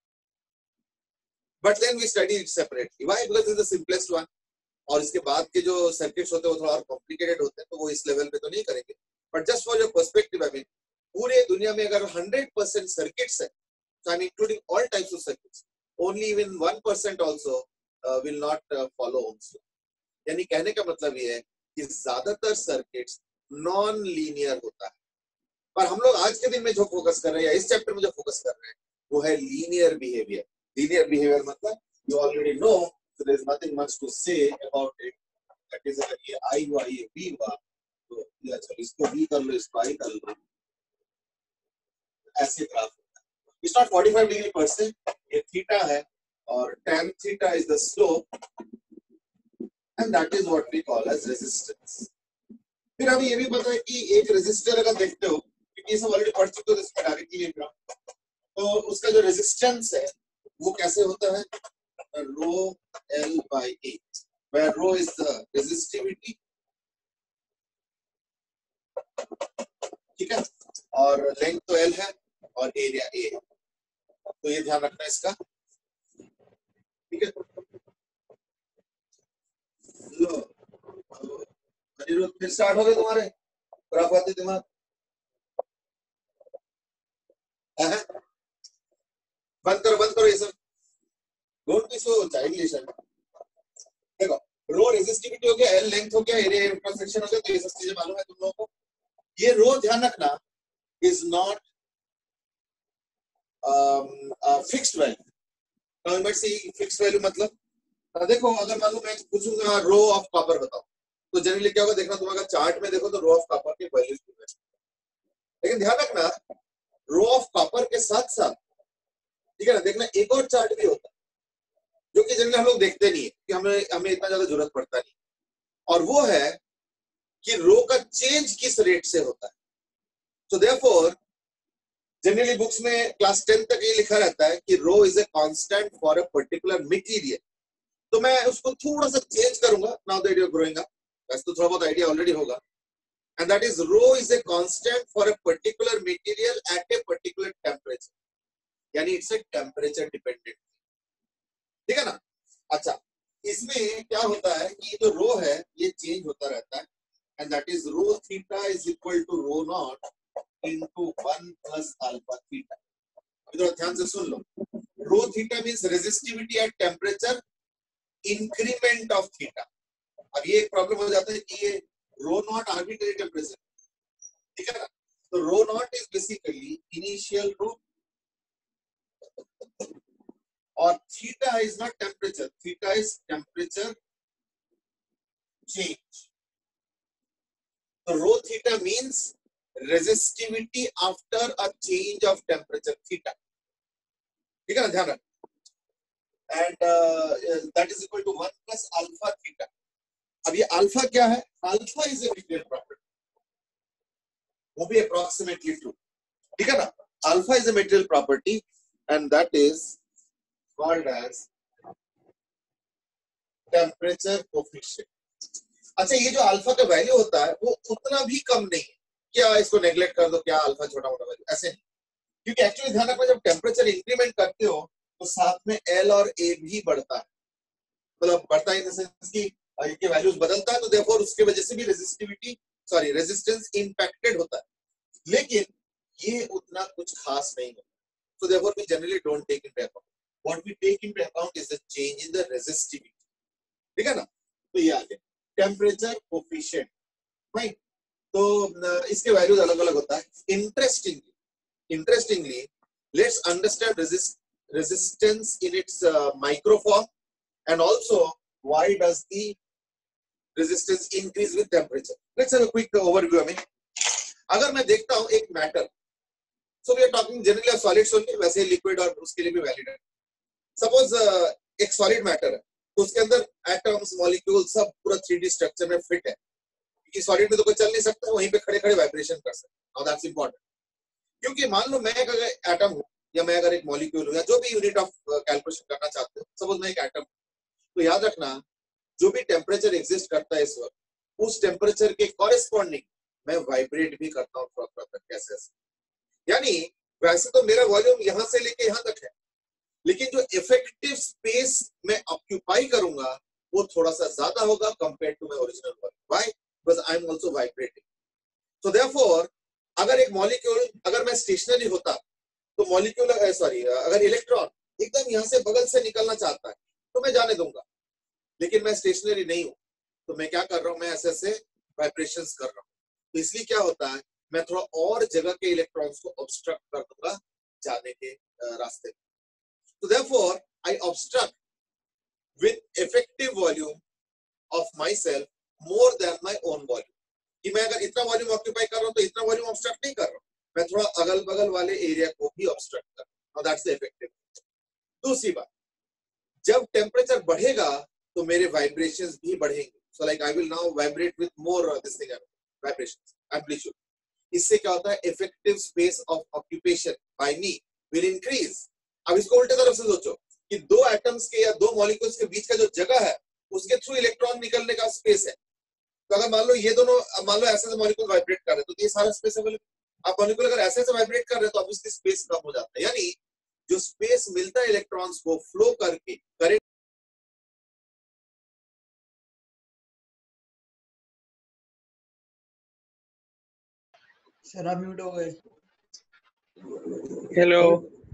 But then we study it separately, why? Because it is the simplest one, और इसके बाद के जो सर्किट्स होते हैं वो थोड़ा और कॉम्प्लिकेटेड होते हैं, तो वो इस लेवल पे तो नहीं करेंगे, but just for your perspective, I mean पूरे दुनिया में अगर 100% सर्किट्स है, so I'm including all types of circuits, only even 1% also will not follow Ohm's law. यानी कहने का मतलब ये है कि ज्यादातर सर्किट्स नॉन लीनियर होता है, पर हम लोग आज के दिन में जो फोकस कर रहे हैं या इस चैप्टर में जो फोकस कर रहे हैं वो है लीनियर बिहेवियर. लीनियर बिहेवियर मतलब you already know, so there is nothing much to say about it. That is अगर ये आई हुआ ये बी हुआ तो या चलो इसको बी कर लो इसको आई कर लो, ऐसे ग्राफ होता है. इट्स नॉट 45 डिग्री पर से, ये थीटा है और tan theta is the slope and that is what we call as resistance. फिर हमें ये भी पता है कि एक रेजिस्टर अगर देखते हो, क्योंकि ये सब ऑलरेडी पढ़ चुके हो तो इसमें डायरेक्टली लिख रहा हूं, तो उसका जो रेजिस्टेंस है वो कैसे होता है, रो L by A, where rho is the resistivity, ठीक है, और लेंथ तो L है और एरिया A है, तो ये ध्यान रखना इसका, ठीक है. लो फिर स्टार्ट हो गए तुम्हारे खुराफाती दिमाग. बंद करो ये सब, डोंट बी सो चाइल्डिश. देखो रो रेजिस्टिविटी हो गया, एल लेंथ हो गया, एरिया क्रॉस सेक्शन हो गया, तो ये सब चीजें मालूम है तुम लोगों को. ये रो ध्यान रखना is not fixed value. Now you might see fixed value मतलब, देखो अगर मान लो मैं पूछूंगा रो ऑफ कॉपर बताओ, तो जनरली क्या होगा देखना, तुम अगर चार्ट में देखो तो रो ऑफ कॉपर की वैल्यूज भी है, लेकिन ध्यान रखना रो ऑफ कॉपर के साथ साथ, ठीक है ना, देखना एक और चार्ट भी होता है जो कि जनरली हम लोग देखते नहीं है कि हमें इतना ज्यादा जरूरत पड़ता नहीं, और वो है कि रो का चेंज किस रेट से होता है. सो देयरफॉर जनरली बुक्स में क्लास 10 तक ये लिखा रहता है कि rho is a constant for a particular material. तो मैं उसको थोड़ा सा चेंज करूंगा now that you are growing up, वैसे तो थोड़ा बहुत आइडिया ऑलरेडी होगा, and that is rho is a constant for a particular material at a particular temperature, यानी इट्स ए टेंपरेचर डिपेंडेंट, ठीक है ना. अच्छा, इसमें क्या होता है कि जो रो है ये चेंज होता रहता है, and that is rho theta is equal to rho naught into 1 plus alpha theta. इधर ध्यान से सुन लो, rho theta means resistivity at temperature increment of theta. अब ये एक प्रॉब्लम हो जाता है कि ये रो नॉट आर्बिट्रेरी टेंपरेचर, ठीक है ना, तो rho naught is basically initial rho और theta is naught temperature, theta is temperature change. तो rho theta means resistivity after a change of temperature theta, ठीक है ना, ध्यान रखना. And that is equal to 1 plus alpha theta. अब ये alpha क्या है, alpha is a material property, वो भी अप्रोक्सीमेटली ट्रू, ठीक है ना. Alpha is a material property and that is called as temperature coefficient. अच्छा, ये जो अल्फा का वैल्यू होता है वो उतना भी कम नहीं है, क्या इसको नेग्लेक्ट कर दो, क्या अल्फा छोटा मोटा वैल्यू, ऐसे नहीं, क्योंकि एक्चुअली ध्यान रखना जब टेम्परेचर इंक्रीमेंट करते हो तो साथ में एल और ए भी बढ़ता है, मतलब बढ़ता है इन द सेंस कि इनके वैल्यूज बदलता है, तो देयरफॉर उसके वजह से भी रेजिस्टेंस इंपैक्टेड होता है, लेकिन ये उतना कुछ खास नहीं होता. So therefore we generally don't take into account. What we take into account is the change in the resistivity, ठीक है ना. तो ये आ गया टेम्परेचर कोफिशिएंट, राइट. तो इसके वैल्यूज अलग अलग होता है. Interestingly let's understand resistance in its micro form, and also why does the resistance increase with temperature. Let's have a quick overview. I mean, अगर मैं देखता हूं एक matter, so we are talking generally of solids only, वैसे liquid और उसके लिए भी वैलिड है. सपोज एक सॉलिड मैटर है, तो उसके अंदर एटम्स मॉलिक्यूल सब पूरा 3D स्ट्रक्चर में फिट है, क्योंकि सॉलिड में तो कोई चल नहीं सकता, वहीं पे खड़े खड़े वाइब्रेशन कर सकते. नाउ दैट्स इंपॉर्टेंट, क्योंकि मान लो मैं अगर एटम हूं या मैं अगर एक मॉलिक्यूल हूं या जो भी यूनिट ऑफ कैलकुलेशन करना चाहते हो, सपोज मैं एक एटम, तो याद रखना जो भी टेम्परेचर एग्जिस्ट करता है इस वक्त, उस टेम्परेचर के कॉरेस्पॉन्डिंग मैं वाइब्रेट भी करता हूँ थोड़ा थोड़ा कैसे. यानी वैसे तो मेरा वॉल्यूम यहां से लेके यहां तक है, लेकिन जो इफेक्टिव स्पेस मैं ऑक्यूपाई करूंगा वो थोड़ा सा ज्यादा होगा compare to my original volume. Why? Because I am also vibrating. So therefore अगर एक मॉलिक्यूल, अगर मैं स्टेशनरी होता तो मॉलिक्यूल अगर इलेक्ट्रॉन एकदम यहाँ से बगल से निकलना चाहता है तो मैं जाने दूंगा, लेकिन मैं स्टेशनरी नहीं हूं, तो मैं क्या कर रहा हूं, मैं ऐसे ऐसे वाइब्रेशंस कर रहा हूं। तो इसलिए क्या होता है, मैं थोड़ा और जगह के इलेक्ट्रॉन्स को ऑब्स्ट्रक्ट कर दूंगा जाने के रास्ते में। तो therefore I obstruct with effective volume of myself more than my own volume. कि मैं अगर इतना वॉल्यूम ऑक्यूपाई कर रहा हूं तो इतना वॉल्यूम ऑब्स्ट्रक्ट नहीं कर रहा हूं, मैं थोड़ा अगल बगल वाले एरिया को भी ऑब्स्ट्रक्ट कर रहा हूं। That's the effective. दूसरी बात, जब टेम्परेचर बढ़ेगा तो मेरे वाइब्रेशंस भी बढ़ेंगे। So like I will now vibrate with more this thing vibrations, amplitude. इससे क्या होता है, effective space of occupation by me will increase. अब इसको उल्टे तरफ से सोचो कि दो एटम्स के या दो मॉलिक्यूल्स के बीच का जो जगह है उसके थ्रू इलेक्ट्रॉन निकलने का स्पेस है। तो अगर मान लो ये दोनों, मान लो ऐसे मॉलिक्यूल वाइब्रेट कर रहे हैं तो ये सारा स्पेस अवेलेबल। आप मॉलिक्यूल अगर ऐसे ऐसे वाइब्रेट कर रहे हैं तो ऑब्वियसली स्पेस कम हो जाता है, यानी जो स्पेस मिलता है इलेक्ट्रॉन्स को फ्लो करके करंट। सर आप म्यूट हो गए। हेलो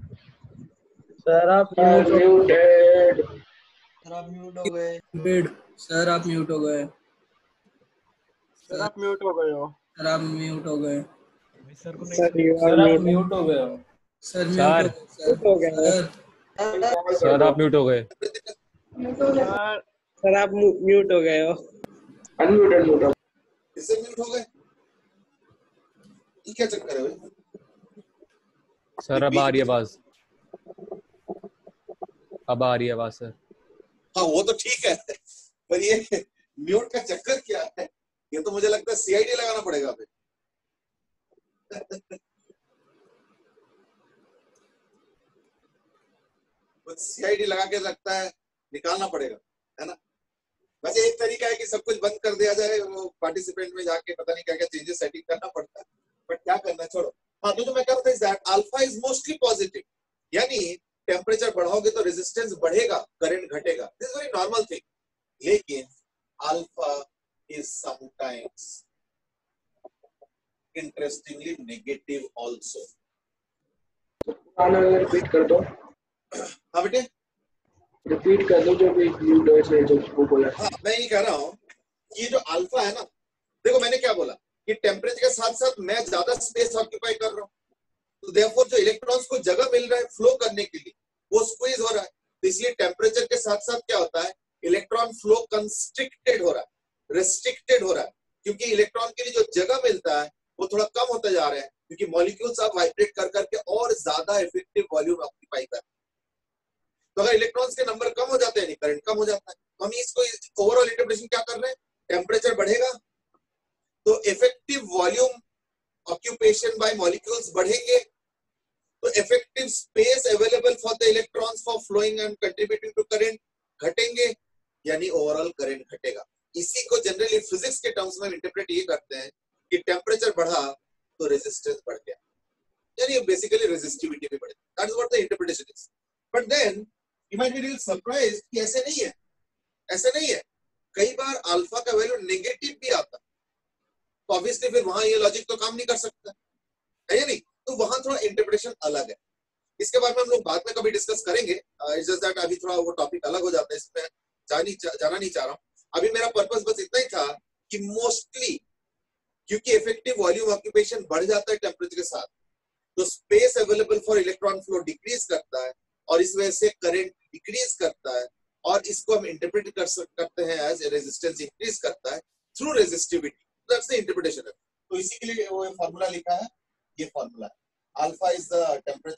सर आप म्यूटेड। सर आप म्यूट हो गए। सर आप म्यूट हो गए। सर आप म्यूट हो गए हो। सर आप म्यूट हो गए। सर आप म्यूट हो गए हो। सर सर म्यूट हो गए। सर आप म्यूट हो गए। सर आप म्यूट हो गए हो। अनम्यूटेड म्यूट हो। इससे म्यूट हो गए, ये क्या चक्कर है भाई? सर अब आ रही है आवाज, अब आ रही है आवाज सर। हाँ वो तो ठीक है, पर ये म्यूट का चक्कर क्या है, ये तो मुझे लगता है सीआईडी लगाना पड़ेगा अभी। कुछ सीआईडी लगा के लगता है निकालना पड़ेगा, है ना। वैसे एक तरीका है कि सब कुछ बंद कर दिया जाए, वो पार्टिसिपेंट में जाके पता नहीं क्या क्या चेंजेस सेटिंग करना पड़ता है, बट क्या करना, छोड़ो। हाँ तो जो मैं कहता हूँ that alpha is mostly positive, यानी टेम्परेचर बढ़ाओगे तो रेजिस्टेंस बढ़ेगा, करंट घटेगा, दिस वेरी नॉर्मल थिंग। लेकिन alpha is sometimes interestingly negative also. Repeat कर दो। हाँ बेटे रिपीट कर दो जो भी जो बोला। हाँ मैं ये कह रहा हूँ ये जो अल्फा है ना, देखो मैंने क्या बोला कि टेम्परेचर के साथ साथ मैं ज्यादा स्पेस ऑक्यूपाई कर रहा हूँ, तो देयरफॉर जो इलेक्ट्रॉन्स को जगह मिल रहा है फ्लो करने के लिए वो स्क्वीज हो रहा है। तो इसलिए टेम्परेचर के साथ साथ क्या होता है, इलेक्ट्रॉन फ्लो कंस्ट्रिक्टेड हो रहा है, रेस्ट्रिक्टेड हो रहा है, क्योंकि इलेक्ट्रॉन के लिए जो जगह मिलता है वो थोड़ा कम होता जा रहा है, क्योंकि मॉलिक्यूल्स आप वाइब्रेट कर करके और ज्यादा इफेक्टिव वॉल्यूम ऑक्यूपाई कर। तो अगर इलेक्ट्रॉन्स के नंबर कम हो जाते हैं, करंट कम हो जाता है। तो हम इसको ओवरऑल इंटरप्रिटेशन क्या कर रहे हैं, टेम्परेचर बढ़ेगा तो effective volume occupation by molecules बढ़ेंगे, तो effective space available for the electrons for flowing and contributing to current घटेंगे, यानी ओवरऑल करंट घटेगा। इसी को जनरली फिजिक्स के टर्म्स में इंटरप्रेट ये करते हैं कि टेम्परेचर बढ़ा तो रेजिस्टेंस बढ़ गया, यानी बेसिकली रेजिस्टिविटी भी बढ़ी। That is what the interpretation is. But then you might be real surprised कि ऐसे नहीं है, ऐसे नहीं है। कई बार अल्फा का वैल्यू नेगेटिव भी आता है, तो ऑब्वियसली फिर वहां ये लॉजिक तो काम नहीं कर सकता है, या नहीं। तो वहां थोड़ा इंटरप्रिटेशन अलग है, इसके बारे में हम लोग बाद में कभी डिस्कस करेंगे। इट्स जस्ट दैट अभी थोड़ा वो टॉपिक अलग हो जाता है, इसमें जाना नहीं चाह रहा हूँ। अभी मेरा पर्पस बस इतना ही था कि मोस्टली क्योंकि इफेक्टिव वॉल्यूम ऑक्यूपेशन बढ़ जाता है टेम्परेचर के साथ, तो space available for electron flow decrease करता है और इस वजह से करंट डिक्रीज करता है, और इसको हम इंटरप्रेट करते हैं एज रेजिस्टेंस इंक्रीज करता है through resistivity. That's the interpretation. तो इसी के लिए वो फार्मूला लिखा है, ये formula alpha is the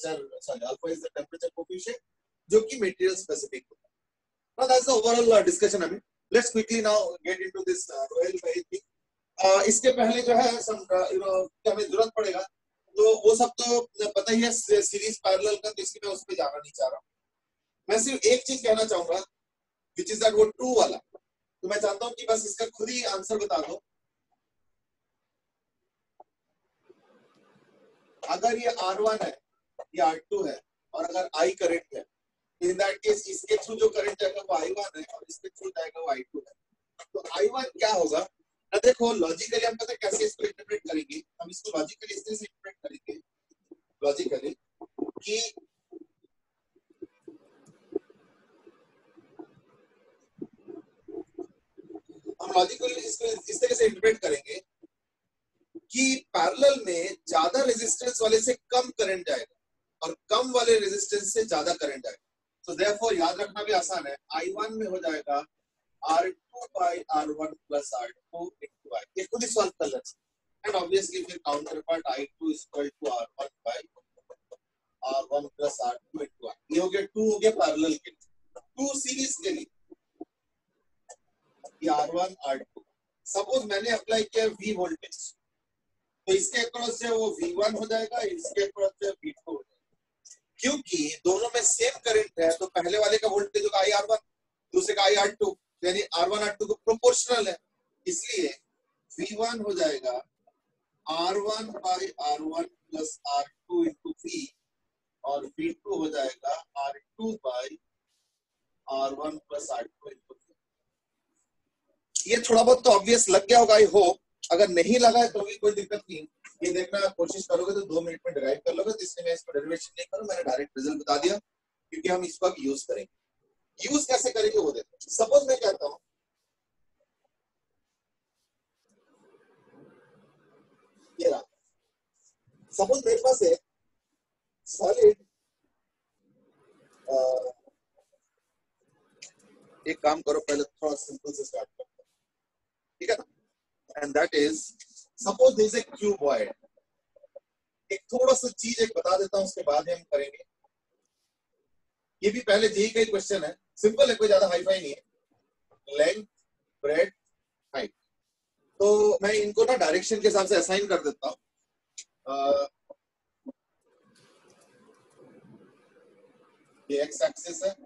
temperature coefficient जो कि मटेरियल स्पेसिफिक होता है। Now that's the overall discussion. अभी let's quickly now get into this royal very thing. इसके पहले जो है सम क्या हमें जरूरत पड़ेगा, तो वो सब तो पता ही है सीरीज पैरेलल का, तो इसलिए मैं उस पर जाना नहीं चाह रहा। मैं सिर्फ एक चीज कहना चाहूंगा विच इज दैट वो ट्रू वाला, तो मैं चाहता हूं कि बस इसका खुद ही आंसर बता दो। अगर ये R1 है, ये R2 है, और अगर I करंट है, इन दैट केस इसके थ्रू जो करंट जाएगा वो I1 है और इसके थ्रू जाएगा वो I2 है। तो I1 क्या होगा, ना देखो लॉजिकली हम पता है कैसे इसको इंटरप्रेट करेंगे, हम इसको लॉजिकली इस तरह से इंटरप्रेट करेंगे लॉजिकली कि हम लॉजिकली इसको इस तरह से इंटरप्रेट करेंगे कि पैरेलल में ज्यादा रेजिस्टेंस वाले से कम करंट जाएगा और कम वाले रेजिस्टेंस से ज्यादा करंट जाएगा। तो देयरफॉर याद रखना भी आसान है, I1 में हो जाएगा R2 by R1 plus R2 into I, ये खुद ही सॉल्व कर लेते हैं। एंड ऑब्वियसली फिर counterpart I2 is equal to R1 by R1 plus R2 into I, ये हो गया 2 हो गया पैरेलल के लिए। 2 सीरीज के लिए ये R1 R2, सपोज मैंने अप्लाई किया V वोल्टेज, तो इसके अक्रॉस से वो V1 हो जाएगा, इसके अक्रॉस से V2 हो जाएगा। क्योंकि दोनों में सेम करंट है तो पहले वाले का वोल्टेज होगा IR1, दूसरे का IR2, यानी R1 R2 को प्रोपोर्शनल है, इसलिए V1 हो जाएगा R1 by R1 plus R2 into V और V2 हो जाएगा R2 by R1 plus R2 into V। ये थोड़ा बहुत तो ऑब्वियस लग गया होगा, आई होप। अगर नहीं लगा है तो भी कोई दिक्कत नहीं, ये देखना कोशिश करोगे तो 2 मिनट में डिराइव कर लोगे। इसलिए मैं इसको डेरिवेशन नहीं करूं, मैंने डायरेक्ट रिजल्ट बता दिया क्योंकि हम इसको अब यूज करेंगे। यूज कैसे करेंगे वो देखो। सपोज मैं कहता हूं ये रहा, सपोज मेरे पास है सॉलिड, एक काम करो पहले थोड़ा सिंपल से स्टार्ट करते हैं, ठीक है ना। And that is suppose there is a cuboid. एक थोड़ा सा चीज एक बता देता हूं, उसके बाद हम करेंगे। ये भी पहले जेई का ही क्वेश्चन है, सिंपल है, कोई ज्यादा हाई फाई नहीं है। लेंथ, ब्रेड्थ, हाइट, तो मैं इनको ना डायरेक्शन के हिसाब से असाइन कर देता हूं। ये एक्स एक्सिस है,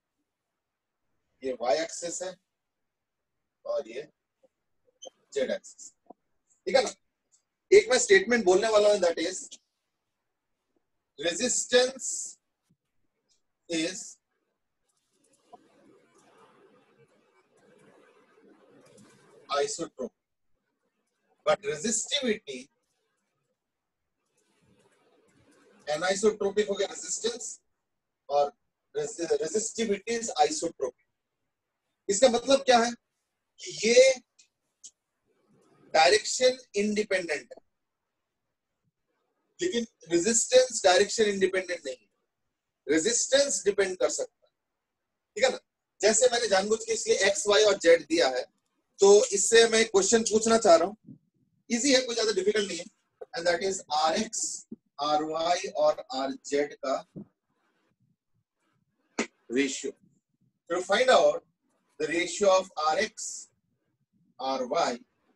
ये वाई एक्सिस है और ये जेड एक्सिस, ठीक है ना। एक मैं स्टेटमेंट बोलने वाला हूं, that is resistance is isotropic but resistivity anisotropic हो गया रेजिस्टेंस और रेजिस्टिविटी इज आइसोट्रोपिक। इसका मतलब क्या है कि ये डायरेक्शन इंडिपेंडेंट है, लेकिन रेजिस्टेंस डायरेक्शन इंडिपेंडेंट नहीं है। रेजिस्टेंस डिपेंड कर सकता है, ठीक है ना। जैसे मैंने जानबूझ के इसलिए एक्स वाई और जेड दिया है, तो इससे मैं क्वेश्चन पूछना चाह रहा हूं, इजी है, कोई ज्यादा डिफिकल्ट नहीं है। And that is R X, R Y और आर जेड का रेशियो। तो find out the ratio of R X, R Y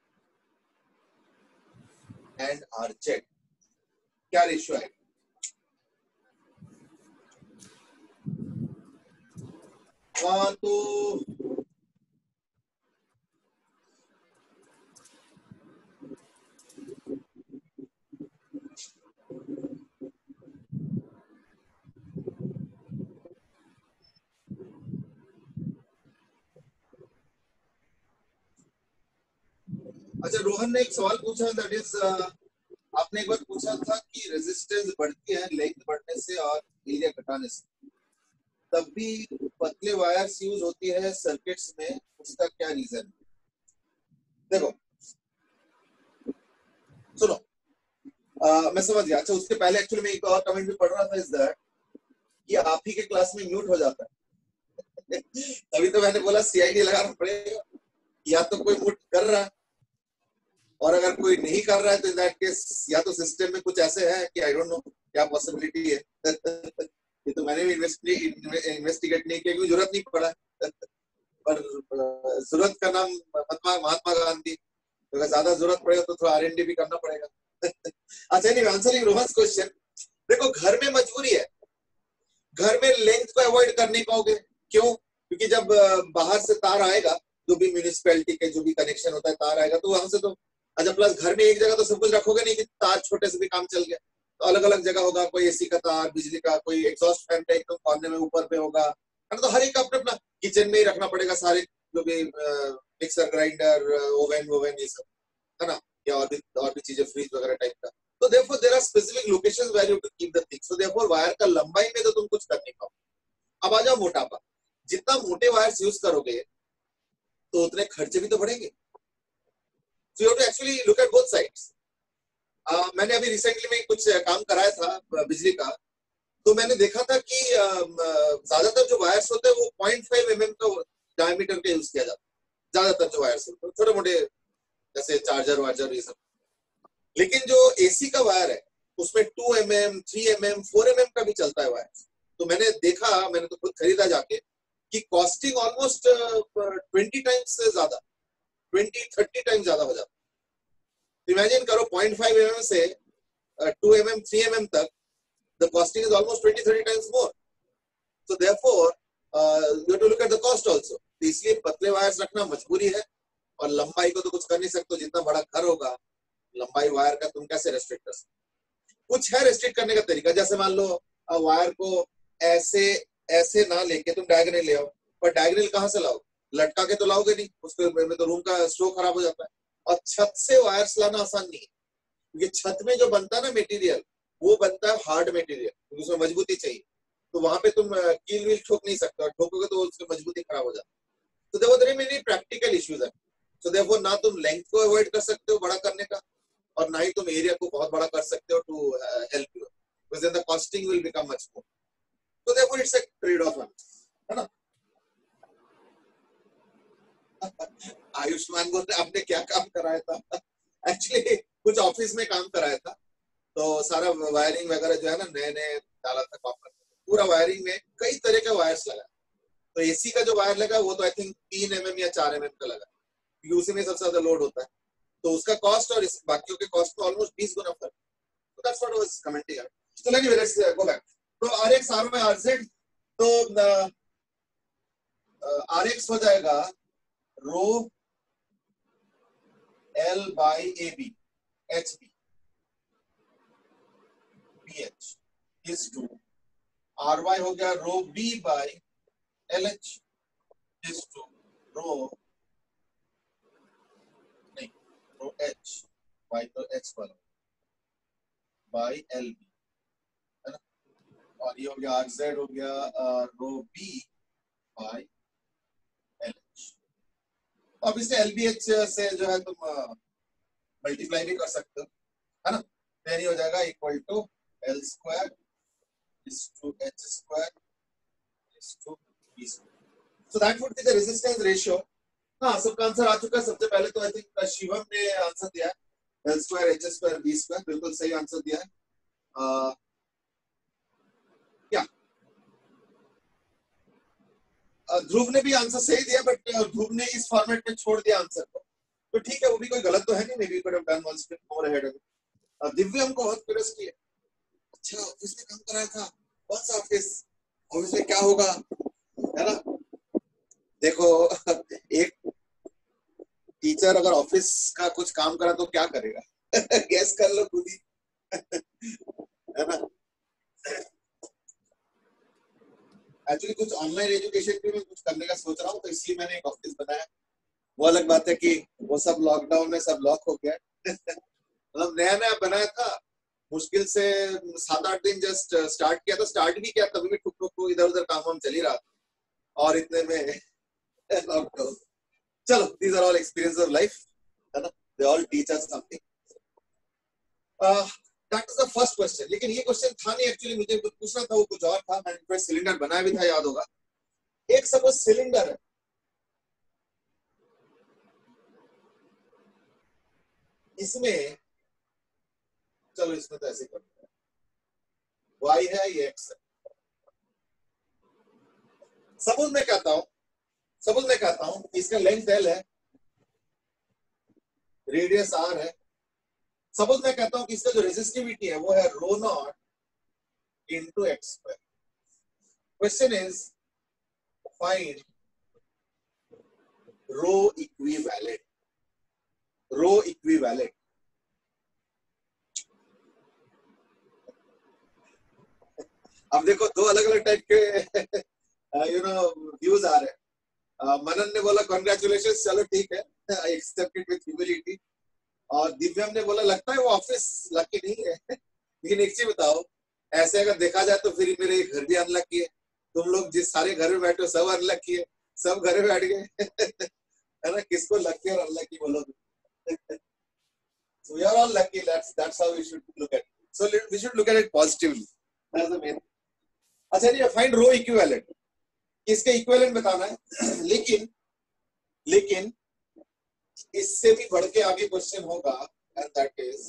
and R Z. क्या रेशियो है? तो अच्छा, रोहन ने एक सवाल पूछा, दैट इज आपने एक बार पूछा था कि रेजिस्टेंस बढ़ती है लेंथ बढ़ने से और एरिया घटाने से, तब भी पतले वायर्स यूज होती है सर्किट्स में, उसका क्या रीजन? देखो सुनो, मैं समझ गया। अच्छा, उसके पहले एक्चुअली मैं एक और कमेंट भी पढ़ रहा था, इज दैट कि आप ही के क्लास में म्यूट हो जाता है। तभी तो मैंने बोला सीआईडी लगाना पड़ेगा, या तो कोई म्यूट कर रहा है और अगर कोई नहीं कर रहा है तो इन दैट केस या तो सिस्टम में कुछ ऐसे है कि आई डोंट नो क्या पॉसिबिलिटी है। ये तो मैंने भी इन्वेस्टिगेट नहीं किया, क्योंकि जरूरत नहीं पड़ा। पर जरूरत का नाम महात्मा गांधी, तो अगर ज्यादा जरूरत पड़ेगा तो थोड़ा R&D भी करना पड़ेगा। अच्छा, नहीं, आंसरिंग रोहन्स क्वेश्चन, देखो घर में मजबूरी है, घर में लेंथ को अवॉइड कर नहीं पाओगे। क्यों? क्योंकि जब बाहर से तार आएगा, जो भी म्यूनिसिपैलिटी के जो भी कनेक्शन होता है, तार आएगा तो वहां से तो अच्छा, प्लस घर में एक जगह तो सब कुछ रखोगे नहीं कि तार छोटे से भी काम चल गया, तो अलग अलग जगह होगा। कोई एसी का तार, बिजली का, कोई एग्जॉस्ट फैन का एकदम कॉर्नर में ऊपर पे होगा, तो हर एक अपने अपना किचन में ही रखना पड़ेगा सारे जो भी मिक्सर ग्राइंडर ओवन वोवन ये सब है ना, या और भी चीजें फ्रिज वगैरह टाइप का। तो therefore there are specific locations where you to keep the things, so therefore wire का लंबाई में तो तुम कुछ कर नहीं पाओ। अब आ जाओ मोटापा, जितना मोटे वायर्स यूज करोगे तो उतने खर्चे भी तो बढ़ेंगे। So you have to actually look at both sides. मैंने अभी रिसेंटली में कुछ काम कराया था बिजली का, तो मैंने देखा था कि ज्यादातर जो वायर्स होते हैं वो 0.5 mm का डायमीटर का यूज किया जाता है, ज्यादातर जो वायर्स होते हैं छोटे मोटे जैसे चार्जर वार्जर ये सब। लेकिन जो एसी का वायर है उसमें 2 mm 3 mm 4 mm का भी चलता है वायर। तो मैंने देखा, मैंने तो खुद खरीदा जाके, कि कॉस्टिंग ऑलमोस्ट 20 टाइम्स से ज्यादा, 20-30 टाइम्स ज्यादा हो जाता। इमेजिन करो 0.5 mm से 2 mm 3 mm तक, the costing is almost 20-30 times more. So therefore you have to look at the cost also. तो इसलिए पतले वायर्स रखना मजबूरी है, और लंबाई को तो कुछ कर नहीं सकते। जितना बड़ा घर होगा लंबाई वायर का तुम कैसे रेस्ट्रिक्ट कर सकते? कुछ है रेस्ट्रिक्ट करने का तरीका, जैसे मान लो वायर को ऐसे ऐसे ना लेके तुम डायगोनल ले आओ, पर डायगोनल कहाँ से लाओ? लटका के तो लाओगे नहीं, उसके में तो रूम का स्ट्रो खराब हो जाता है। और छत से वायर्स लाना आसान नहीं है, क्योंकि छत में जो बनता है ना मटेरियल, वो बनता है हार्ड मटेरियल, क्योंकि उसमें मजबूती चाहिए। तो वहां पे तुम कील व्हील ठोक नहीं सकते, और ठोकोगे तो उसकी मजबूती खराब हो जाती है। तो देखो देयर मेनी प्रैक्टिकल इश्यूज है। तो देखो ना तुम लेंथ को अवॉइड कर सकते हो बड़ा करने का, और ना ही तुम एरिया को बहुत बड़ा कर सकते हो to help you, because then the costing will become much more. तो देखो इट्स अ ट्रेड ऑफ, है ना। आयुष्मान बोलते आपने क्या काम कराया था? एक्चुअली कुछ ऑफिस में काम कराया था, तो सारा वायरिंग वगैरह जो है ना नए नए डाला था कॉपर, पूरा वायरिंग में कई तरह के वायर्स लगा। तो एसी का जो वायर लगा वो तो आई थिंक 3 mm या 4 mm का लगा, क्योंकि उसी में सबसे ज्यादा लोड होता है। तो उसका कॉस्ट और इस बाकियों के कॉस्ट में ऑलमोस्ट 20 गुना फर्क। तो that's what I was commenting. तो एनीवे लेट्स गो बैक। तो RX RY RZ, तो RX हो जाएगा rho L by AB HB PH is 2। RY हो गया रो B by LH is 2। रो नहीं, रो H Y तो H वाला by LB, है ना। और ये हो गया RZ हो गया रो B by LH। अब इसे LBH से जो है तुम मल्टीप्लाई भी कर सकते हो, है ना। तो ये हो जाएगा equal to L square is to H square is to B square। So that would be the resistance ratio। हाँ, सबका आंसर आ चुका है। सबसे पहले तो आई थिंक शिवम ने आंसर दिया है, L square H square B square, बिल्कुल सही आंसर दिया है। क्या ध्रुव ने भी आंसर सही दिया, बट ध्रुव ने इस फॉर्मेट में छोड़ दिया आंसर को, तो ठीक है, वो भी कोई गलत तो है नहीं। Maybe could have done one step more ahead. Divya हमको बहुत क्यूरियस किया, अच्छा ऑफिस में काम कराया था, कौन सा ऑफिस, ऑफिस में क्या होगा, है ना। देखो एक टीचर अगर ऑफिस का कुछ काम करा तो क्या करेगा? गैस कर लो खुद ही, है ना। एक्चुअली कुछ ऑनलाइन एजुकेशन भी मैं कुछ करने का सोच रहा हूँ, तो इसलिए मैंने एक ऑफिस बनाया। वो अलग बात है कि वो सब लॉकडाउन में सब लॉक हो गया। मतलब नया नया बनाया था, मुश्किल से 7-8 दिन जस्ट स्टार्ट किया था। स्टार्ट भी किया तभी भी टुक टुक इधर उधर काम वाम चल ही रहा था, और इतने में लॉकडाउन। चलो, these are all experience of life, है ना। They all teach us something. That is the first question. लेकिन ये क्वेश्चन था नहीं एक्चुअली, मुझे कुछ पूछना था, वो कुछ और था। मैंने सिलेंडर बनाया भी था, याद होगा। एक सपोज सिलेंडर है, इसमें चलो इसमें तो ऐसे करते हैं, y है ये x है। सपोज मैं कहता हूं इसका लेंथ l है, रेडियस r है। सपोज मैं कहता हूं कि इसका जो रेजिस्टिविटी है वो है rho naught into X square. Question is find rho equivalent. Rho equivalent अब देखो दो अलग अलग टाइप के व्यूज आ रहे हैं। मनन ने बोला कॉन्ग्रेचुलेशन, चलो ठीक है, I accept it with humility. और दिव्यम ने बोला लगता है वो ऑफिस लकी नहीं है। लेकिन एक चीज बताओ, ऐसे अगर देखा जाए तो फिर मेरे घर भी अनलकी है। तुम लोग जिस सारे घर में बैठे हो सब अनलकी है, सब घर में बैठ गए। है ना, किसको लकी और अनलकी बोलो? So we are all lucky. That's how we should look at it. So we should look at it positively. That's the main. अच्छा जी, find row equivalent. इसके इक्विवेलेंट बताना है। लेकिन इससे भी बढ़ के आगे क्वेश्चन होगा, and that is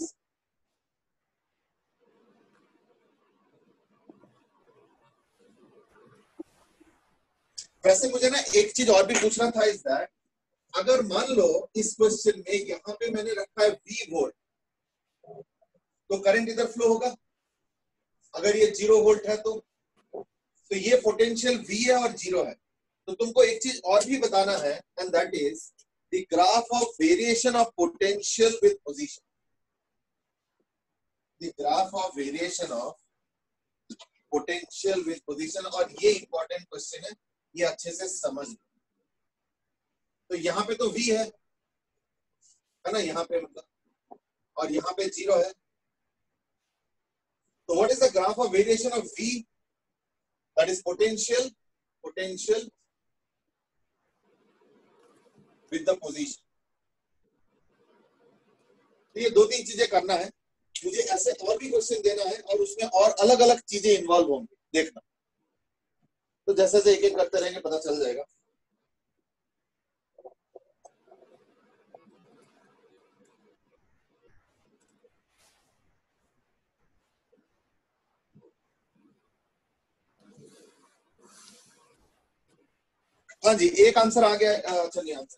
वैसे मुझे ना एक चीज और भी पूछना था, इज दैट अगर मान लो इस क्वेश्चन में यहाँ पे मैंने रखा है V वोल्ट, तो करंट इधर फ्लो होगा। अगर ये 0 वोल्ट है तो ये पोटेंशियल V है और 0 है। तो तुमको एक चीज और भी बताना है, and that is the graph of variation of potential with position. The graph of variation of potential with position. और ये इंपॉर्टेंट क्वेश्चन है, ये अच्छे से समझ लो। तो यहाँ पे तो V है ना, यहाँ पे मतलब, और यहाँ पे 0 है। तो what is the graph of variation of V? That is potential with the position. तो ये 2-3 चीजें करना है मुझे, ऐसे और भी क्वेश्चन देना है और उसमें और अलग अलग चीजें इन्वॉल्व होंगी, देखना। तो जैसे जैसे एक एक करते रहेंगे पता चल जाएगा। हाँ जी, एक आंसर आ गया। चलिए answer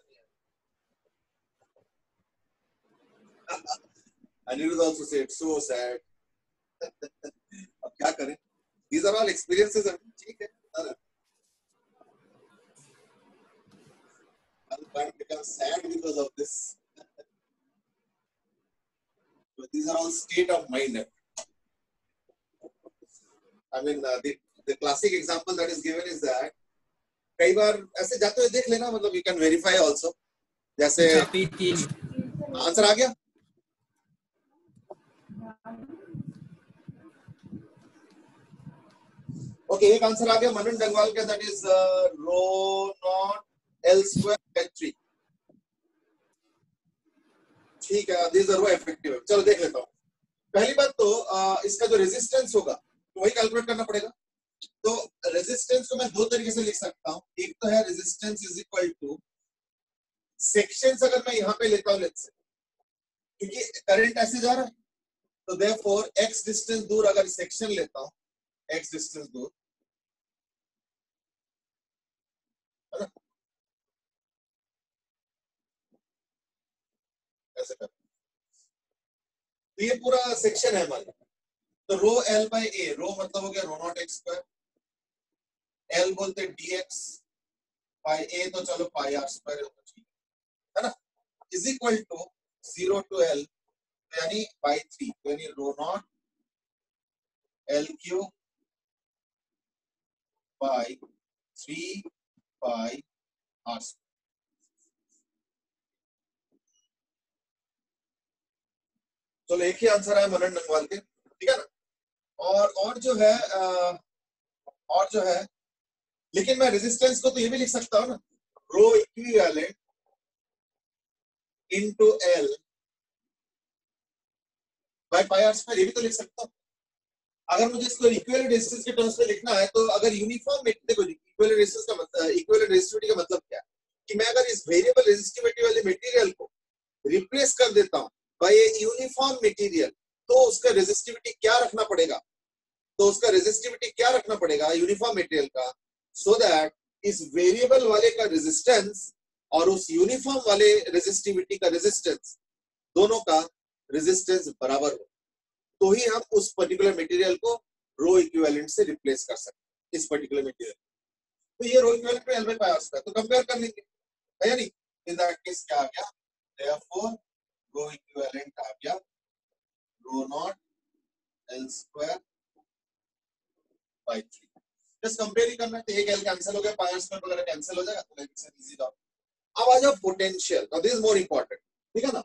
Anirudh also said so sad। अब क्या करें, these are all experiences। ठीक है, I'll become sad because of this। But these are all state of mind। I mean, the classic example that is given is that कई बार ऐसे जाते हुए देख लेना, मतलब you can verify also। जैसे आंसर आ गया। ओके, एक आंसर आ गया मनन डंगवाल का, that is rho naught L square by 3। ठीक है, दिस रो इफेक्टिव है। चलो देख लेता हूँ। पहली बात तो इसका जो रेजिस्टेंस होगा तो वही कैलकुलेट करना पड़ेगा। तो रेजिस्टेंस को मैं 2 तरीके से लिख सकता हूँ। एक तो है resistance is equal to sections. अगर मैं यहाँ पे लेता हूँ, लेट्स से, क्योंकि करंट ऐसे जा रहा है, तो देयरफॉर x डिस्टेंस दूर अगर सेक्शन लेता हूँ, x डिस्टेंस दूर, है ना, ऐसे कर, तो ये पूरा सेक्शन है हमारा। तो रो एल बाय ए, रो मतलब हो गया rho naught x square, L बोलते dx बाय ए, तो चलो पाई आर स्क्वायर है ना, is equal to 0 two L, यानी बाय 3, यानी rho naught L cube by 3 by R square. चलो एक ही आंसर है मनन डंगवाल के, ठीक है ना। और जो है लेकिन मैं रेजिस्टेंस को तो ये भी लिख सकता हूँ ना, rho equivalent into L by pi R square, ये भी तो लिख सकता हूँ। अगर मुझे इसको इक्विवेलेंट रेजिस्टेंस के टर्म्स में लिखना है, तो अगर यूनिफॉर्म, देखो इक्विवेलेंट रेजिस्टेंस का मतलब, इक्विवेलेंट रेजिस्टिविटी का मतलब क्या है कि मैं अगर इस वेरिएबल रेजिस्टिविटी वाले मटेरियल को रिप्लेस कर देता हूँ बाय ए यूनिफॉर्म मटेरियल, तो उसका रेजिस्टिविटी क्या रखना पड़ेगा? तो उसका रेजिस्टिविटी क्या रखना पड़ेगा यूनिफॉर्म मटेरियल का, सो दैट इस वेरिएबल वाले का रेजिस्टेंस और उस यूनिफॉर्म वाले रेजिस्टिविटी का रेजिस्टेंस, दोनों का रेजिस्टेंस बराबर हो, तो ही हम उस पर्टिकुलर मटेरियल को रो इक्विवेलेंट से रिप्लेस कर सकते हैं, इस पर्टिकुलर मटेरियल। तो ये रो इक्विवेलेंट में L by pi R square, तो कंपेयर कर लेंगे, है या नहीं। इन दैट केस क्या आ गया, देयरफॉर रो इक्विवेलेंट आ गया rho naught L square by 3। Just compare ही करना है, तो एक एल कैंसिल हो गया, पाई स्क्वायर वगैरह कैंसिल हो जाएगा, तो लाइक इट्स इजी जॉब। अब आ जाओ potential, now this is more important, ठीक है ना।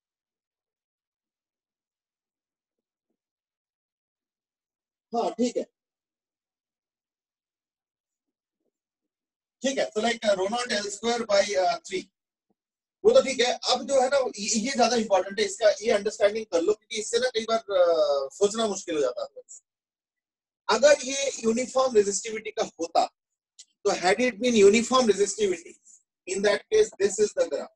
हाँ ठीक है, ठीक है, तो like rho naught L square by 3, वो तो ठीक है। अब जो है ना ये ज्यादा इंपॉर्टेंट है, इसका ये अंडरस्टैंडिंग कर लो, क्योंकि इससे ना कई बार सोचना मुश्किल हो जाता है। अगर ये यूनिफॉर्म रेजिस्टिविटी का होता, तो had it been uniform resistivity, in that case this is the graph,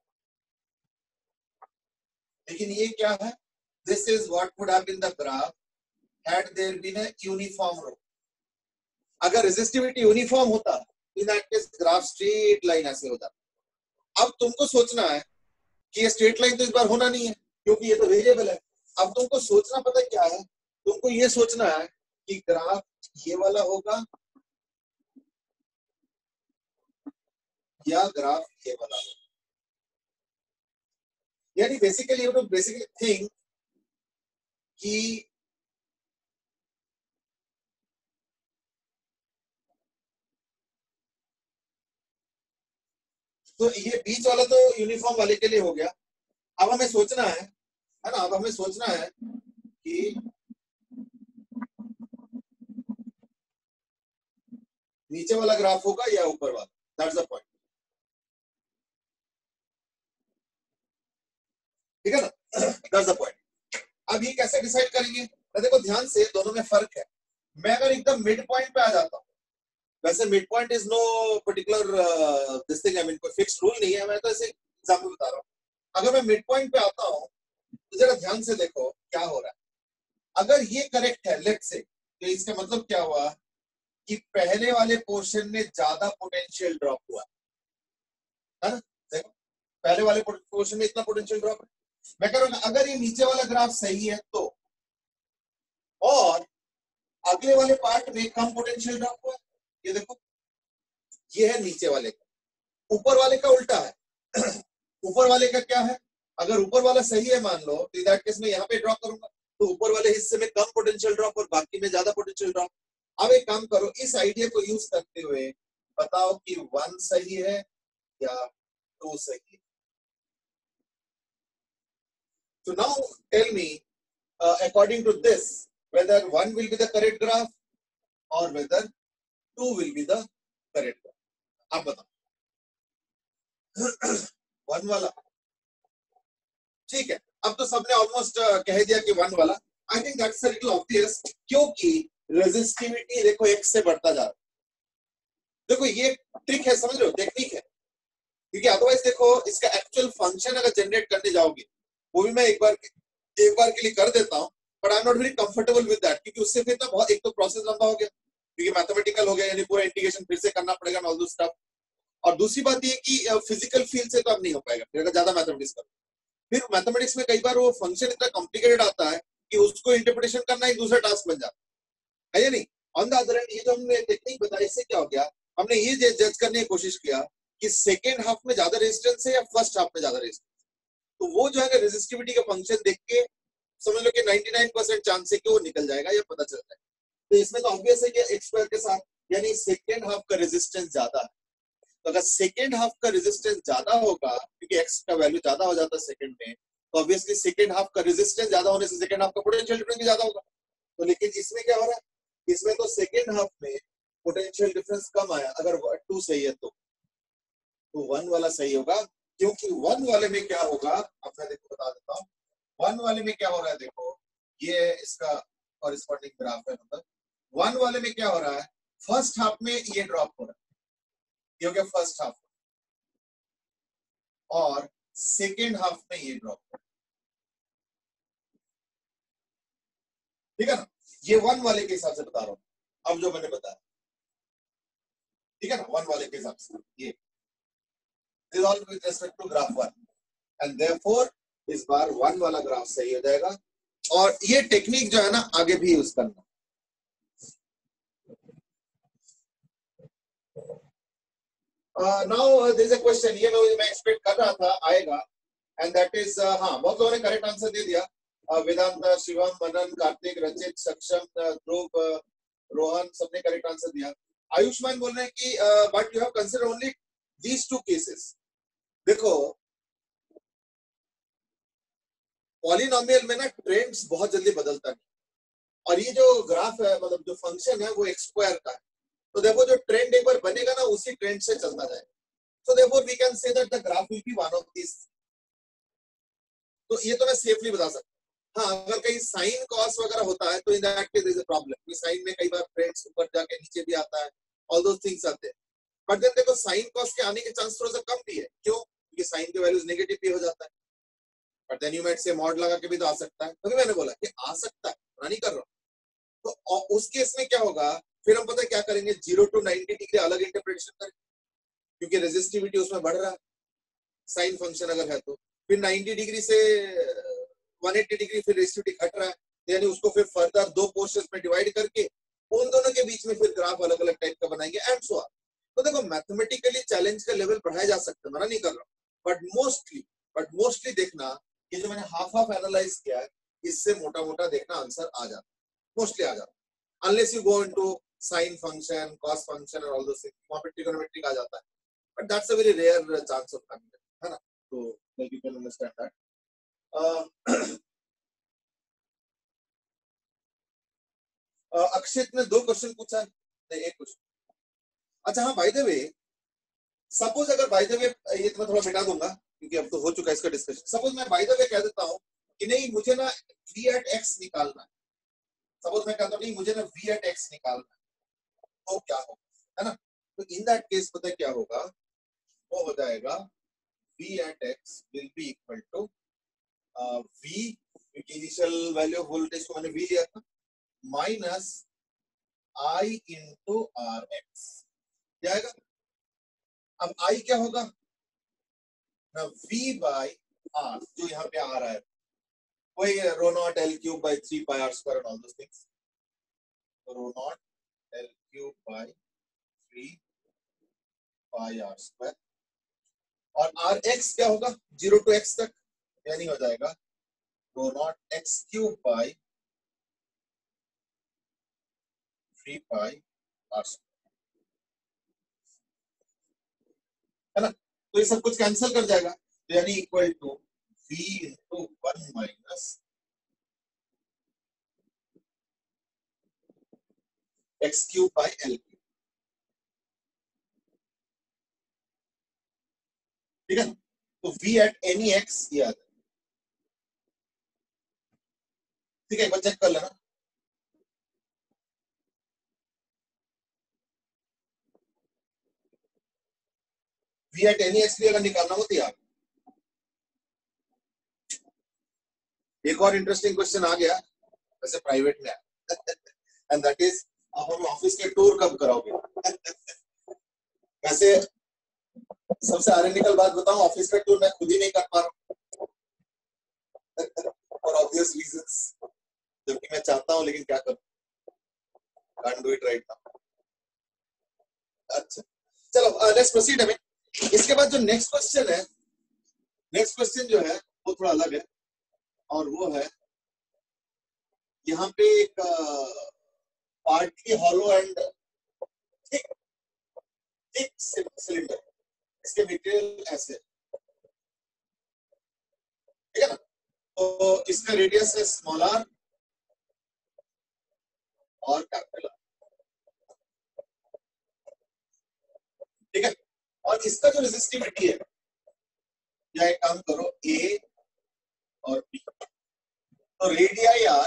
लेकिन ये क्या है, this is what would have been the graph had there been a uniform row। अगर रेजिस्टिविटी यूनिफॉर्म होता, in that case graph straight line ऐसे होता। अब तुमको सोचना है कि ये स्ट्रेट लाइन तो इस बार होना नहीं है, क्योंकि ये तो वेरिएबल है। अब तुमको सोचना पता क्या है, तुमको ये सोचना है कि ग्राफ ये वाला होगा या ग्राफ ये वाला होगा। यानी basically you to basically think कि तो ये बीच वाला तो यूनिफॉर्म वाले के लिए हो गया। अब हमें सोचना है ना, अब हमें सोचना है कि नीचे वाला ग्राफ होगा या ऊपर वाला, दैट्स द पॉइंट, ठीक है ना, दैट्स द पॉइंट। अब ये कैसे डिसाइड करेंगे, तो देखो ध्यान से, दोनों में फर्क है। मैं अगर एकदम मिड पॉइंट पे आ जाता हूँ, वैसे mid point is no particular this thing, I mean कोई फिक्स्ड रूल नहीं है, मैं तो ऐसे एग्जांपल बता रहा हूँ। अगर मैं मिड पॉइंट पे आता हूँ तो जरा ध्यान से देखो क्या हो रहा है। अगर ये करेक्ट है लेट्स से, तो इसका मतलब क्या हुआ कि पहले वाले पोर्शन में ज्यादा पोटेंशियल ड्रॉप हुआ है ना। देखो पहले वाले पोर्शन में इतना पोटेंशियल ड्रॉप है। मैं कह रहा हूँ अगर ये नीचे वाला ग्राफ सही है तो, और अगले वाले पार्ट में कम पोटेंशियल ड्रॉप हुआ है, ये देखो ये है नीचे वाले का, ऊपर वाले का उल्टा है। ऊपर वाले का क्या है, अगर ऊपर वाला सही है मान लो, तो दैट केस में यहाँ पे ड्रॉप करूंगा, तो ऊपर वाले हिस्से में कम पोटेंशियल ड्रॉप और बाकी में ज्यादा पोटेंशियल ड्रॉप। अब एक काम करो, इस आइडिया को यूज करते हुए बताओ कि 1 सही है या 2 सही है। So now tell me, according to this, whether 1 will be the correct graph or whether 2 will be the correct graph. आप बताओ। 1 वाला ठीक है। अब तो सबने ऑलमोस्ट कह दिया कि 1 वाला। I think that's a little obvious, क्योंकि रेजिस्टिविटी देखो x से बढ़ता जा रहा है। देखो ये ट्रिक है, समझ रहे हो, टेक्निक है, क्योंकि अदरवाइज देखो इसका एक्चुअल फंक्शन अगर जनरेट करने जाओगे, वो भी मैं एक बार के लिए कर देता हूँ, but I am not very comfortable with that, क्योंकि उससे फिर ना बहुत, एक तो प्रोसेस लंबा हो गया, क्योंकि मैथमेटिकल हो गया, यानी पूरा इंटीग्रेशन फिर से करना पड़ेगा, ऑल दिस स्टफ। और दूसरी बात ये कि फिजिकल फील्ड से तो अब नहीं हो पाएगा फिर अगर ज्यादा मैथमेटिक्स करो। फिर मैथमेटिक्स में कई बार वो फंक्शन इतना कॉम्प्लिकेटेड आता है कि उसको इंटरप्रिटेशन करना एक दूसरा टास्क बन जाता है या नहीं। ऑन द अदर हैंड ये जो हमने टेक्निक बताई, इससे क्या हो गया, हमने ये जज करने की कोशिश किया कि सेकेंड हाफ में ज्यादा रेजिस्टेंस है या फर्स्ट हाफ में ज्यादा रेजिस्टेंस। तो वो जो है ना रेजिस्टिविटी का फंक्शन देख के समझ लो कि 99% चांस है कि वो निकल जाएगा या पता चल जाएगा। तो इसमें तो ऑब्वियस है कि एक्स स्क्वायर के साथ, यानी सेकेंड हाफ का रेजिस्टेंस ज्यादा है। तो अगर सेकेंड हाफ का रेजिस्टेंस ज्यादा होगा, क्योंकि एक्स का वैल्यू ज्यादा हो जाता है सेकेंड में, तो ऑब्वियसली सेकेंड हाफ का रेजिस्टेंस ज्यादा होने से सेकेंड हाफ का पोटेंशियल डिफरेंस भी ज्यादा होगा। तो लेकिन इसमें क्या हो रहा है, इसमें तो सेकेंड हाफ में पोटेंशियल डिफरेंस कम आया, अगर 2 सही है तो 1 वाला सही होगा, क्योंकि 1 वाले में क्या होगा, अब मैं देखो बता देता हूँ। 1 वाले में क्या हो रहा है, देखो ये इसका कॉरेस्पॉन्डिंग ग्राफ है, मतलब 1 वाले में क्या हो रहा है, फर्स्ट हाफ में ये ड्रॉप हो रहा है, ये हो गया फर्स्ट हाफ, और सेकेंड हाफ में ये ड्रॉप हो रहा है, ठीक है ना। ये 1 वाले के हिसाब से बता रहा हूँ, अब जो मैंने बताया, ठीक है ना, 1 वाले के हिसाब से ये is all with respect to graph 1, and therefore इस बार 1 वाला ग्राफ सही हो जाएगा। और ये टेक्निक जो है ना आगे भी यूज करना। Now there is a question, ये मैं एक्सपेक्ट कर रहा था आएगा, एंड दैट इज, हाँ बहुत लोगों ने करेक्ट आंसर दे दिया। वेदांत, शिवम, मनन, कार्तिक, रचित, सक्षम, ध्रुव, रोहन सबने करेक्ट आंसर दिया। आयुष्मान बोल रहे हैं कि but you have consider only these two cases. देखो पॉलिनोमियल में ना ट्रेंड्स बहुत जल्दी बदलता है, और ये जो ग्राफ है मतलब जो फंक्शन है वो एक्स स्क्वायर का है, तो देखो जो ट्रेंड एक बार बनेगा ना उसी ट्रेंड से चलता जाएगा। So therefore we can say that the graph will be one of these। तो ये तो मैं सेफली बता सकता हूँ। हाँ, अगर कहीं साइन कॉस वगैरह होता है तो in that case is a problem. Sine में कई बार ट्रेंड्स ऊपर जाके नीचे भी आता है, ऑल दोस थिंग्स आते हैं। बट देन देखो साइन कॉस के आने के चांस थोड़ा सा कम भी है। क्यों? क्योंकि साइन के वैल्यूज नेगेटिव भी हो जाता है। But then you might say mod लगा के भी तो आ सकता है, क्योंकि मैंने बोला कि आ सकता है, मैं नहीं कर रहा हूँ। तो उस केस में क्या होगा, फिर हम पता है क्या करेंगे, 0 to 90 डिग्री अलग इंटरप्रिटेशन करेंगे, क्योंकि रेजिस्टिविटी उसमें बढ़ रहा है साइन फंक्शन अगर है तो। फिर 90 डिग्री से 180 डिग्री फिर रेजिस्टिविटी घट रहा है, यानी उसको फिर फर्दर दो पोर्शंस में डिवाइड करके उन दोनों के बीच में फिर ग्राफ अलग अलग टाइप का बनाएंगे एंड सो ऑन। तो देखो मैथमेटिकली चैलेंज का लेवल बढ़ाया जा सकता है, मना नहीं कर रहा हूँ, बट मोस्टली देखना ये जो मैंने हाफ एनालाइज किया है इससे मोटा मोटा देखना आंसर आ जाता है, मोस्टली आ जाता है। Unless you go into sine function, cos function और ऑल दोस थिंग्स, वहां पे ट्रिगोनोमेट्रिक आ जाता है, but that's a very rare chance of coming, है ना। तो you can understand that. Akshit ने 2 क्वेश्चन पूछा है, नहीं 1 क्वेश्चन। अच्छा हाँ, बाय द वे सपोज अगर बाय द वे ये तो मैं थोड़ा मिटा दूंगा क्योंकि अब तो हो चुका है इसका डिस्कशन। सपोज मैं बाय द वे कह देता हूँ कि नहीं मुझे ना v at x निकालना है। सपोज मैं कहता हूँ नहीं मुझे ना v at x निकालना है, तो क्या होगा, है ना। तो इन दैट केस पता है क्या होगा, वो हो जाएगा v at x will be equal to v, क्योंकि इनिशियल वैल्यू ऑफ वोल्टेज को मैंने v लिया था, minus i into R x. क्या आएगा? अब i क्या होगा ना, v बाई r, जो यहाँ पे आ रहा है वही rho naught L cube by 3 pi R square and all those things. Rho naught L cube by 3 pi R square, और आर एक्स क्या होगा 0 to x तक, यानी हो जाएगा rho naught x cube by 3 pi R square, है ना। तो ये सब कुछ कैंसिल कर जाएगा, तो यानी equal to v into 1 minus x cube by L cube, ठीक है। तो v एट एनी x ये आता है, ठीक है। एक बार चेक कर लेना। v एट एनी x भी अगर निकालना हो तो यार एक और इंटरेस्टिंग क्वेश्चन आ गया, वैसे प्राइवेट में एंड दैट इज आप हम ऑफिस के टूर कब कराओगे। वैसे सबसे आइरॉनिकल बात बताऊं, ऑफिस का टूर मैं खुद ही नहीं कर पा रहा हूं फॉर ऑब्वियस रीजंस, जबकि मैं चाहता हूं, लेकिन क्या करूं, can't do it right now. अच्छा चलो लेट्स प्रोसीड। अभी इसके बाद जो नेक्स्ट क्वेश्चन है, नेक्स्ट क्वेश्चन जो है वो थोड़ा अलग है, और वो है यहाँ पे एक partly hollow and thick cylinder, इसके मटेरियल ऐसे, ठीक है ना। तो इसका रेडियस है स्मॉल आर और कैपिटल आर, ठीक है। और इसका जो रेजिस्टिविटी है, या एक काम करो ए और बी, तो radii R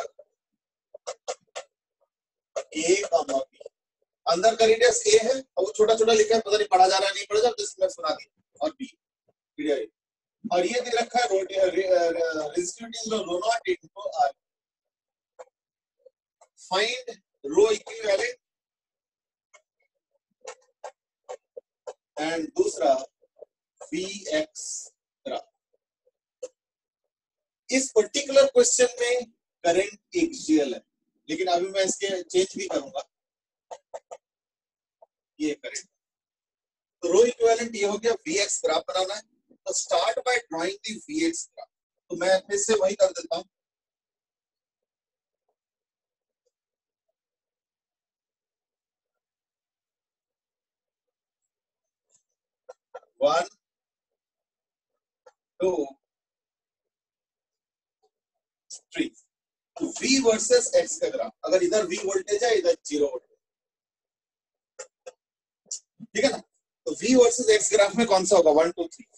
A comma B, अंदर का रेडियस ए है और वो छोटा छोटा लिखा है, पता नहीं पढ़ा जा रहा है नहीं पढ़ा जा रहा, जिसमें मैं सुना दी, और बी रेडियाई, और ये दे रखा है resistivity rho naught into R. Find rho equivalent and दूसरा Vx ग्राफ। इस पर्टिकुलर क्वेश्चन में करंट एक्सियल है, लेकिन अभी मैं इसके चेंज भी करूंगा, ये करंट। तो रो इक्विवेलेंट ये हो गया, Vx ग्राफ बनाना है, तो start by drawing the Vx graph. तो मैं फिर से वही कर देता हूं, 1 2 3। तो V वर्सेस X का ग्राफ, अगर इधर V वोल्टेज है इधर 0 वोल्टेज, ठीक है ना। तो V वर्सेस X ग्राफ में कौन सा होगा? 1 2 3।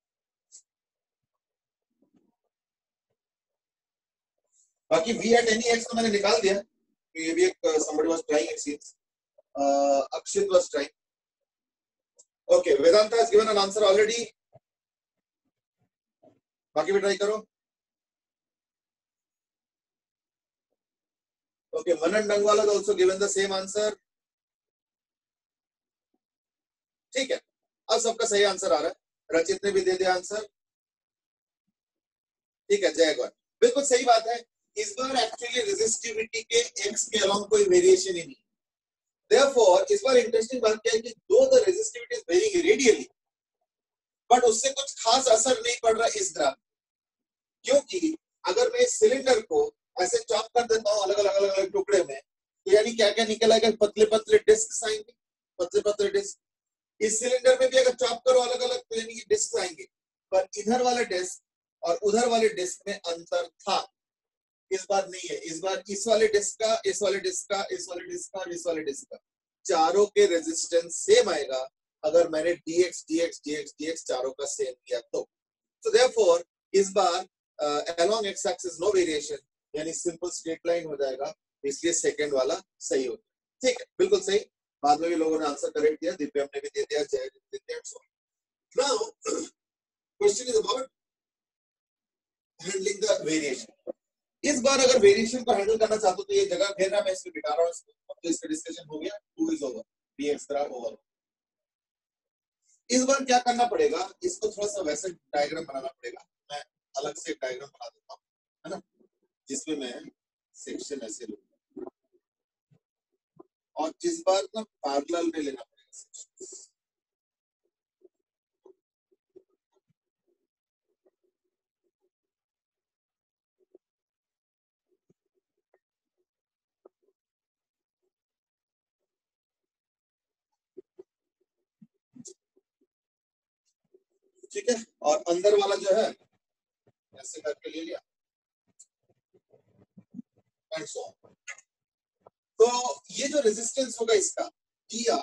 बाकी V at any X तो मैंने निकाल दिया, ये भी एक somebody was trying it seems, Akshit was trying. Okay, Vedanta has given an answer already. बाकी भी ट्राई करो। Okay, Manan Dangwala has also given the same answer. ठीक है, अब सबका सही आंसर आ रहा है। रचित ने भी दे दिया आंसर, ठीक है। जय गौर, बिल्कुल सही बात है। इस बार एक्चुअली रेजिस्टिविटी के एक्स के अलावा कोई वेरिएशन ही नहीं। Therefore, इस बार इंटरेस्टिंग बात क्या है कि though the resistivity is varying radially, but उससे कुछ खास असर नहीं पड़ रहा इस ग्राफ, क्योंकि अगर मैं सिलेंडर को ऐसे चॉप कर देता हूं अलग अलग टुकड़े में, तो यानी क्या क्या निकल आएगा? पतले पतले डिस्क आएंगे, पतले पतले डिस्क। इस सिलेंडर में भी अगर चॉप करो अलग अलग तो यानी कि डिस्क आएंगे, पर इधर वाले डिस्क और उधर वाले डिस्क में अंतर था, इस बार नहीं है। इस बार इस वाले डिस्क का, इस वाले डिस्क का, इस वाले डिस्क का, इस वाले डिस्क का, चारों के रेजिस्टेंस सेम आएगा अगर मैंने dx dx dx dx चारों का सेम किया तो। So therefore इस बार along x axis no variation, यानी सिंपल स्ट्रेट लाइन हो जाएगा, इसलिए सेकंड वाला सही होगा। ठीक है, बिल्कुल सही। बाद में भी लोगों ने आंसर करेक्ट दिया, दिव्यम ने भी दे दिया, Jay Divyam. Now question is about handling the variation. इस बार अगर वेरिएशन को हैंडल करना चाहते हो तो ये जगह घेरना, मैं इसको मिटा रहा हूं इसको, तो इसका डिस्कशन हो गया, 2 is over, dx graph over. इस बार क्या करना पड़ेगा, इसको थोड़ा सा वैसे डायग्राम बनाना पड़ेगा। मैं अलग से डायग्राम बना देता हूं, है ना, जिसमें मैं सेक्शन ऐसे लूंगा, और इस बार ना पैरेलल में लेना पड़ेगा सेक्शन। ठीक है, और अंदर वाला जो है ऐसे करके ले लिया, एंड सो ऑन। तो ये जो रेजिस्टेंस होगा इसका dr,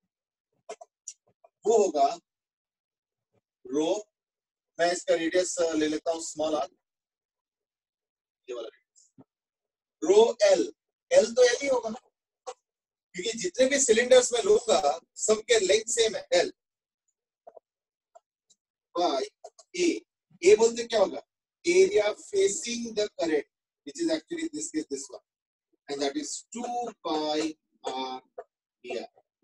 वो होगा रो, मैं इसका रेडियस ले लेता हूं स्मॉल r, ये वाला रेडियस, रो l, l तो l ही होगा ना, क्योंकि जितने भी सिलेंडर्स में लूंगा सबके लेंथ सेम है, l बाय a बोलते क्या होगा? Area facing the current, which is actually this one, and that is 2 pi r dr।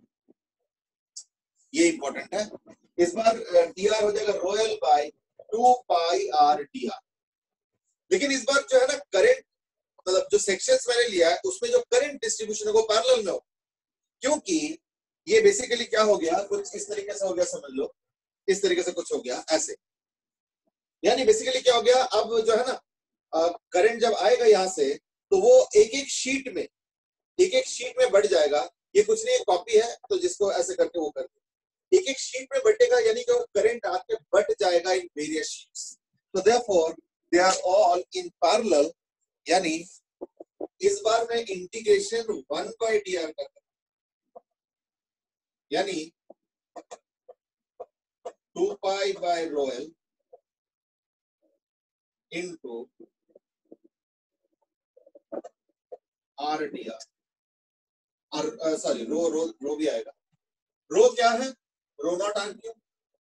ये इंपॉर्टेंट है। इस बार dr हो जाएगा rho l by 2 pi r dr। लेकिन इस बार जो है ना करंट, मतलब जो सेक्शंस मैंने लिया है उसमें जो करंट डिस्ट्रीब्यूशन है वो पैरेलल में हो, क्योंकि ये बेसिकली क्या हो गया, कुछ इस तरीके से हो गया, समझ लो इस तरीके से कुछ हो गया ऐसे, यानी बेसिकली क्या हो गया, अब जो है ना करंट जब आएगा यहाँ से तो वो एक एक शीट में बढ़ जाएगा। ये कुछ नहीं, कॉपी है, तो जिसको ऐसे करके वो करके एक एक शीट में बढ़ेगा, यानी कि वो करंट आके बढ़ जाएगा इन वेरियस शीट्स। तो therefore they are all in parallel, यानी इस बार मैं इंटीग्रेशन 1 बाय dr करता हूं, यानी 2 pi by rho l into r dr, और सॉरी रो भी आएगा। रो क्या है? रो नॉट आर क्यूब,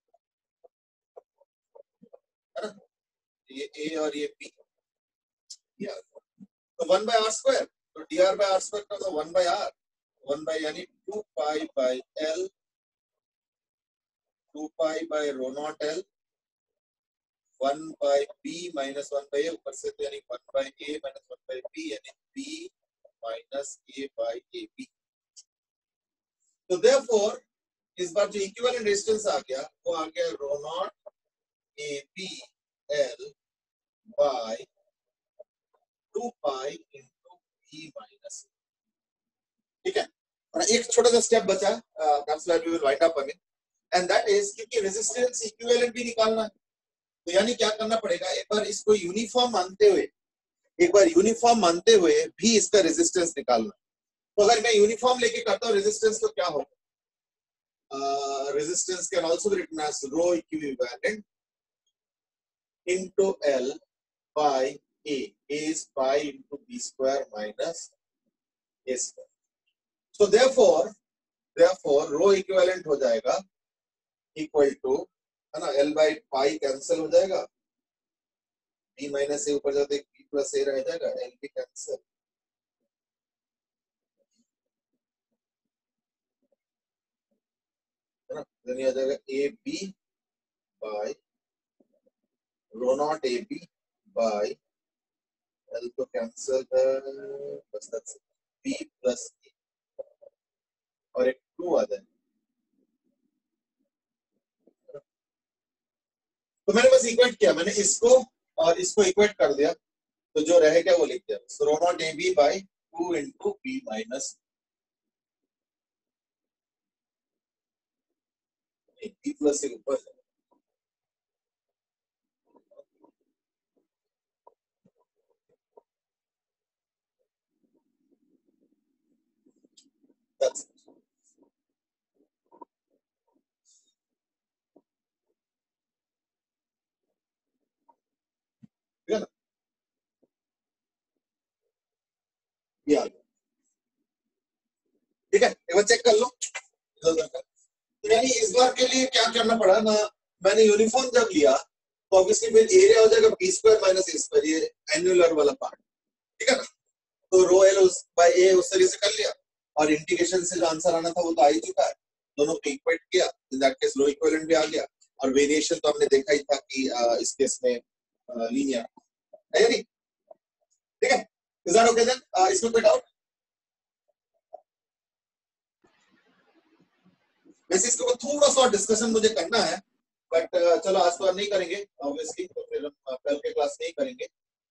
है ना, ये a और ये b, तो 1 बाय r स्क्वायर, तो dr बाय r स्क्वायर का तो 1 बाय r, 1 बाय यानी 2 pi by l, 2 pi by rho naught l, 1 by b minus 1 by a, ऊपर से तो यानी 1 by a minus 1 by b, यानी b minus a by ab। तो देयरफॉर इस बार जो इक्विवेलेंट रेजिस्टेंस आ गया वो आ गया rho naught ab l by 2 pi into b minus, ठीक है। और एक छोटा सा स्टेप बचा, that's why we will wind up again, and that is क्योंकि रेजिस्टेंस इक्विवेलेंट भी निकालना है, तो यानी क्या करना पड़ेगा, एक बार इसको यूनिफॉर्म मानते हुए भी इसका रेजिस्टेंस निकालना। तो अगर मैं यूनिफॉर्म लेके करता हूँ रेजिस्टेंस तो क्या होगा, resistance can also be written as rho equivalent into L by A. A is pi into B square minus A square. So therefore rho equivalent हो जाएगा equal to, है ना, L by pi cancel हो जाएगा, B minus A ऊपर जाते B plus A रह जाएगा, L भी cancel, है ना, then ये आ जाएगा AB by rho naught AB by L तो कैंसिल है, बस that's B plus A और एक 2 आ जाएगा। तो मैंने बस इक्वेट किया, मैंने इसको और इसको इक्वेट कर दिया, तो जो रहेगा वो लिख दिया, so rho naught AB by 2 into B minus B plus A ऊपर है। That's it. ठीक है ना, ये आ गया, ठीक है, एक बार चेक कर लो। तो यानी इस बार के लिए क्या करना पड़ा ना, मैंने यूनिफॉर्म जब लिया तो ऑब्वियसली फिर एरिया हो जाएगा B square minus A square, ये एनुलर वाला पार्ट, ठीक है ना। तो रो L बाय A उस तरीके से कर लिया और इंटीग्रेशन से जो आंसर आना था वो तो आ ही चुका है, दोनों को इक्वेट किया, in that case rho equivalent भी आ गया और वेरिएशन तो हमने देखा ही था कि इस केस में लीनियर है या नहीं, ठीक है। इज दैट ओके देन, इसमें कोई डाउट? वैसे इसके ऊपर थोड़ा सा डिस्कशन मुझे करना है, बट चलो आज तो नहीं करेंगे ऑब्वियसली, तो फिर हम कल के क्लास में ही करेंगे,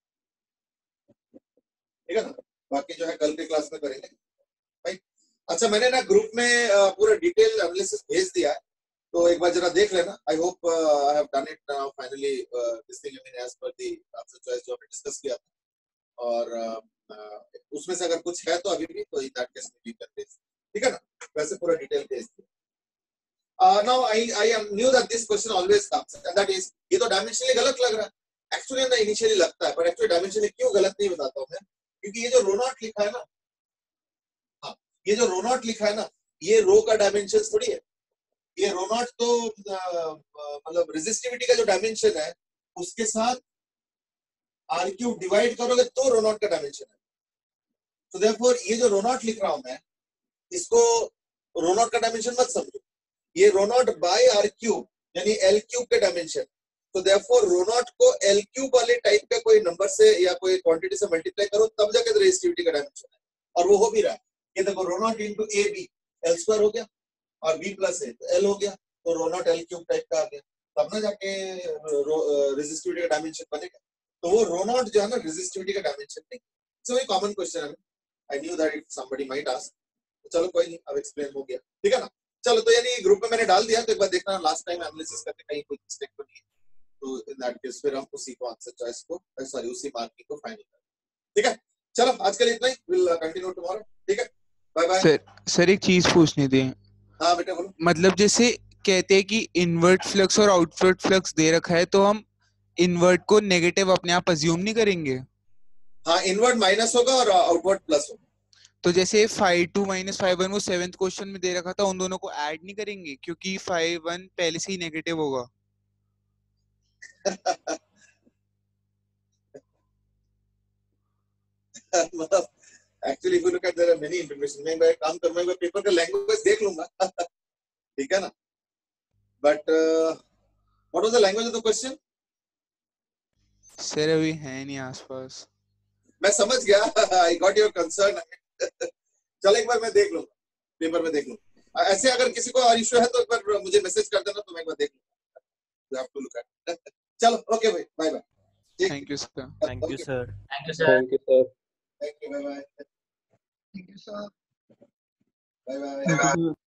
ठीक है ना, बाकी जो है कल के क्लास में करेंगे भाई। अच्छा, मैंने ना ग्रुप में पूरा डिटेल एनालिसिस भेज दिया है, तो एक बार जरा देख लेना। I hope I have done it now finally, this thing I mean as per the answer choice जो हमने डिस्कस किया था, और उसमें से अगर कुछ है तो अभी भी, तो इन दैट केस में भी कर दे, ठीक है ना, वैसे पूरा डिटेल भेज दिया। Now I knew that this question always comes, and that is, ये तो डायमेंशनली गलत लग रहा है, एक्चुअली ना इनिशियली लगता है, पर एक्चुअली डायमेंशनली क्यों गलत नहीं बताता हूँ मैं, क्योंकि ये जो रो नॉट लिखा है ना, हाँ, ये जो रो नॉट लिखा है ना, ये रो का डायमेंशन थोड़ी है, ये रो नॉट तो मतलब रेजिस्टिविटी का जो डायमेंशन है उसके साथ आर क्यूब डिवाइड करोगे तो रो नॉट का डायमेंशन है। तो देयरफॉर ये जो रो नॉट लिख रहा हूं मैं, इसको रो नॉट का डायमेंशन मत समझो, ये rho naught by R cube यानी एल क्यूब के डायमेंशन। तो देयरफॉर रो नॉट को एल क्यूब वाले टाइप का कोई नंबर से या कोई क्वांटिटी से मल्टीप्लाई करो तब जाके रेजिस्टिविटी का डायमेंशन है, और वो हो भी रहा है। ये देखो rho naught into A B, L square हो गया, और बी प्लस ए तो एल हो गया, तो rho naught L cube type का आ गया, तब ना जाके रेजिस्टिविटी का डायमेंशन बनेगा। तो वो रो नॉट जो है ना रेजिस्टिविटी का डायमेंशन नहीं। सो ये कॉमन क्वेश्चन है, I knew that if somebody might ask, चलो कोई नहीं, अब एक्सप्लेन हो गया, ठीक है ना। चलो, तो यानी ग्रुप में मैंने डाल दिया, तो एक बार देखना लास्ट टाइम एनालिसिस करके कहीं कोई मिस्टेक तो नहीं है, तो इन दैट केस फिर हम उसी को आंसर चॉइस को, सॉरी उसी मार्किंग को फाइनल करें, ठीक है। चलो आज के लिए इतना ही, विल कंटिन्यू टुमारो, ठीक है, बाय बाय। सर एक चीज पूछनी थी। हाँ बेटा बोलो। मतलब जैसे कहते हैं कि इनवर्ट फ्लक्स और आउटवर्ट फ्लक्स दे रखा है, तो हम इनवर्ट को नेगेटिव अपने आप अज्यूम नहीं करेंगे? हाँ, इनवर्ट माइनस होगा और आउटवर्ट प्लस होगा। तो जैसे 5-2 - 5-1 वो 7th क्वेश्चन में दे रखा था, उन दोनों को ऐड नहीं करेंगे क्योंकि 5-1 पहले से ही नेगेटिव होगा। मतलब actually if you look at there are many information, मैं काम करूंगा, मैं पेपर का लैंग्वेज देख लूंगा, ठीक है ना। But what was the language of the question? Sir अभी है नहीं आसपास। मैं समझ गया, आई गॉट योर कंसर्न। चल एक बार मैं देख लूंगा, पेपर में देख लूंगा। ऐसे अगर किसी को और इशू है तो एक बार मुझे मैसेज कर देना, तो मैं एक बार देख लूंगा। You have to look at. चलो ओके भाई, bye bye. Thank you sir. Thank you sir. Thank you sir. Thank you, bye bye. Thank you, sir. Bye bye.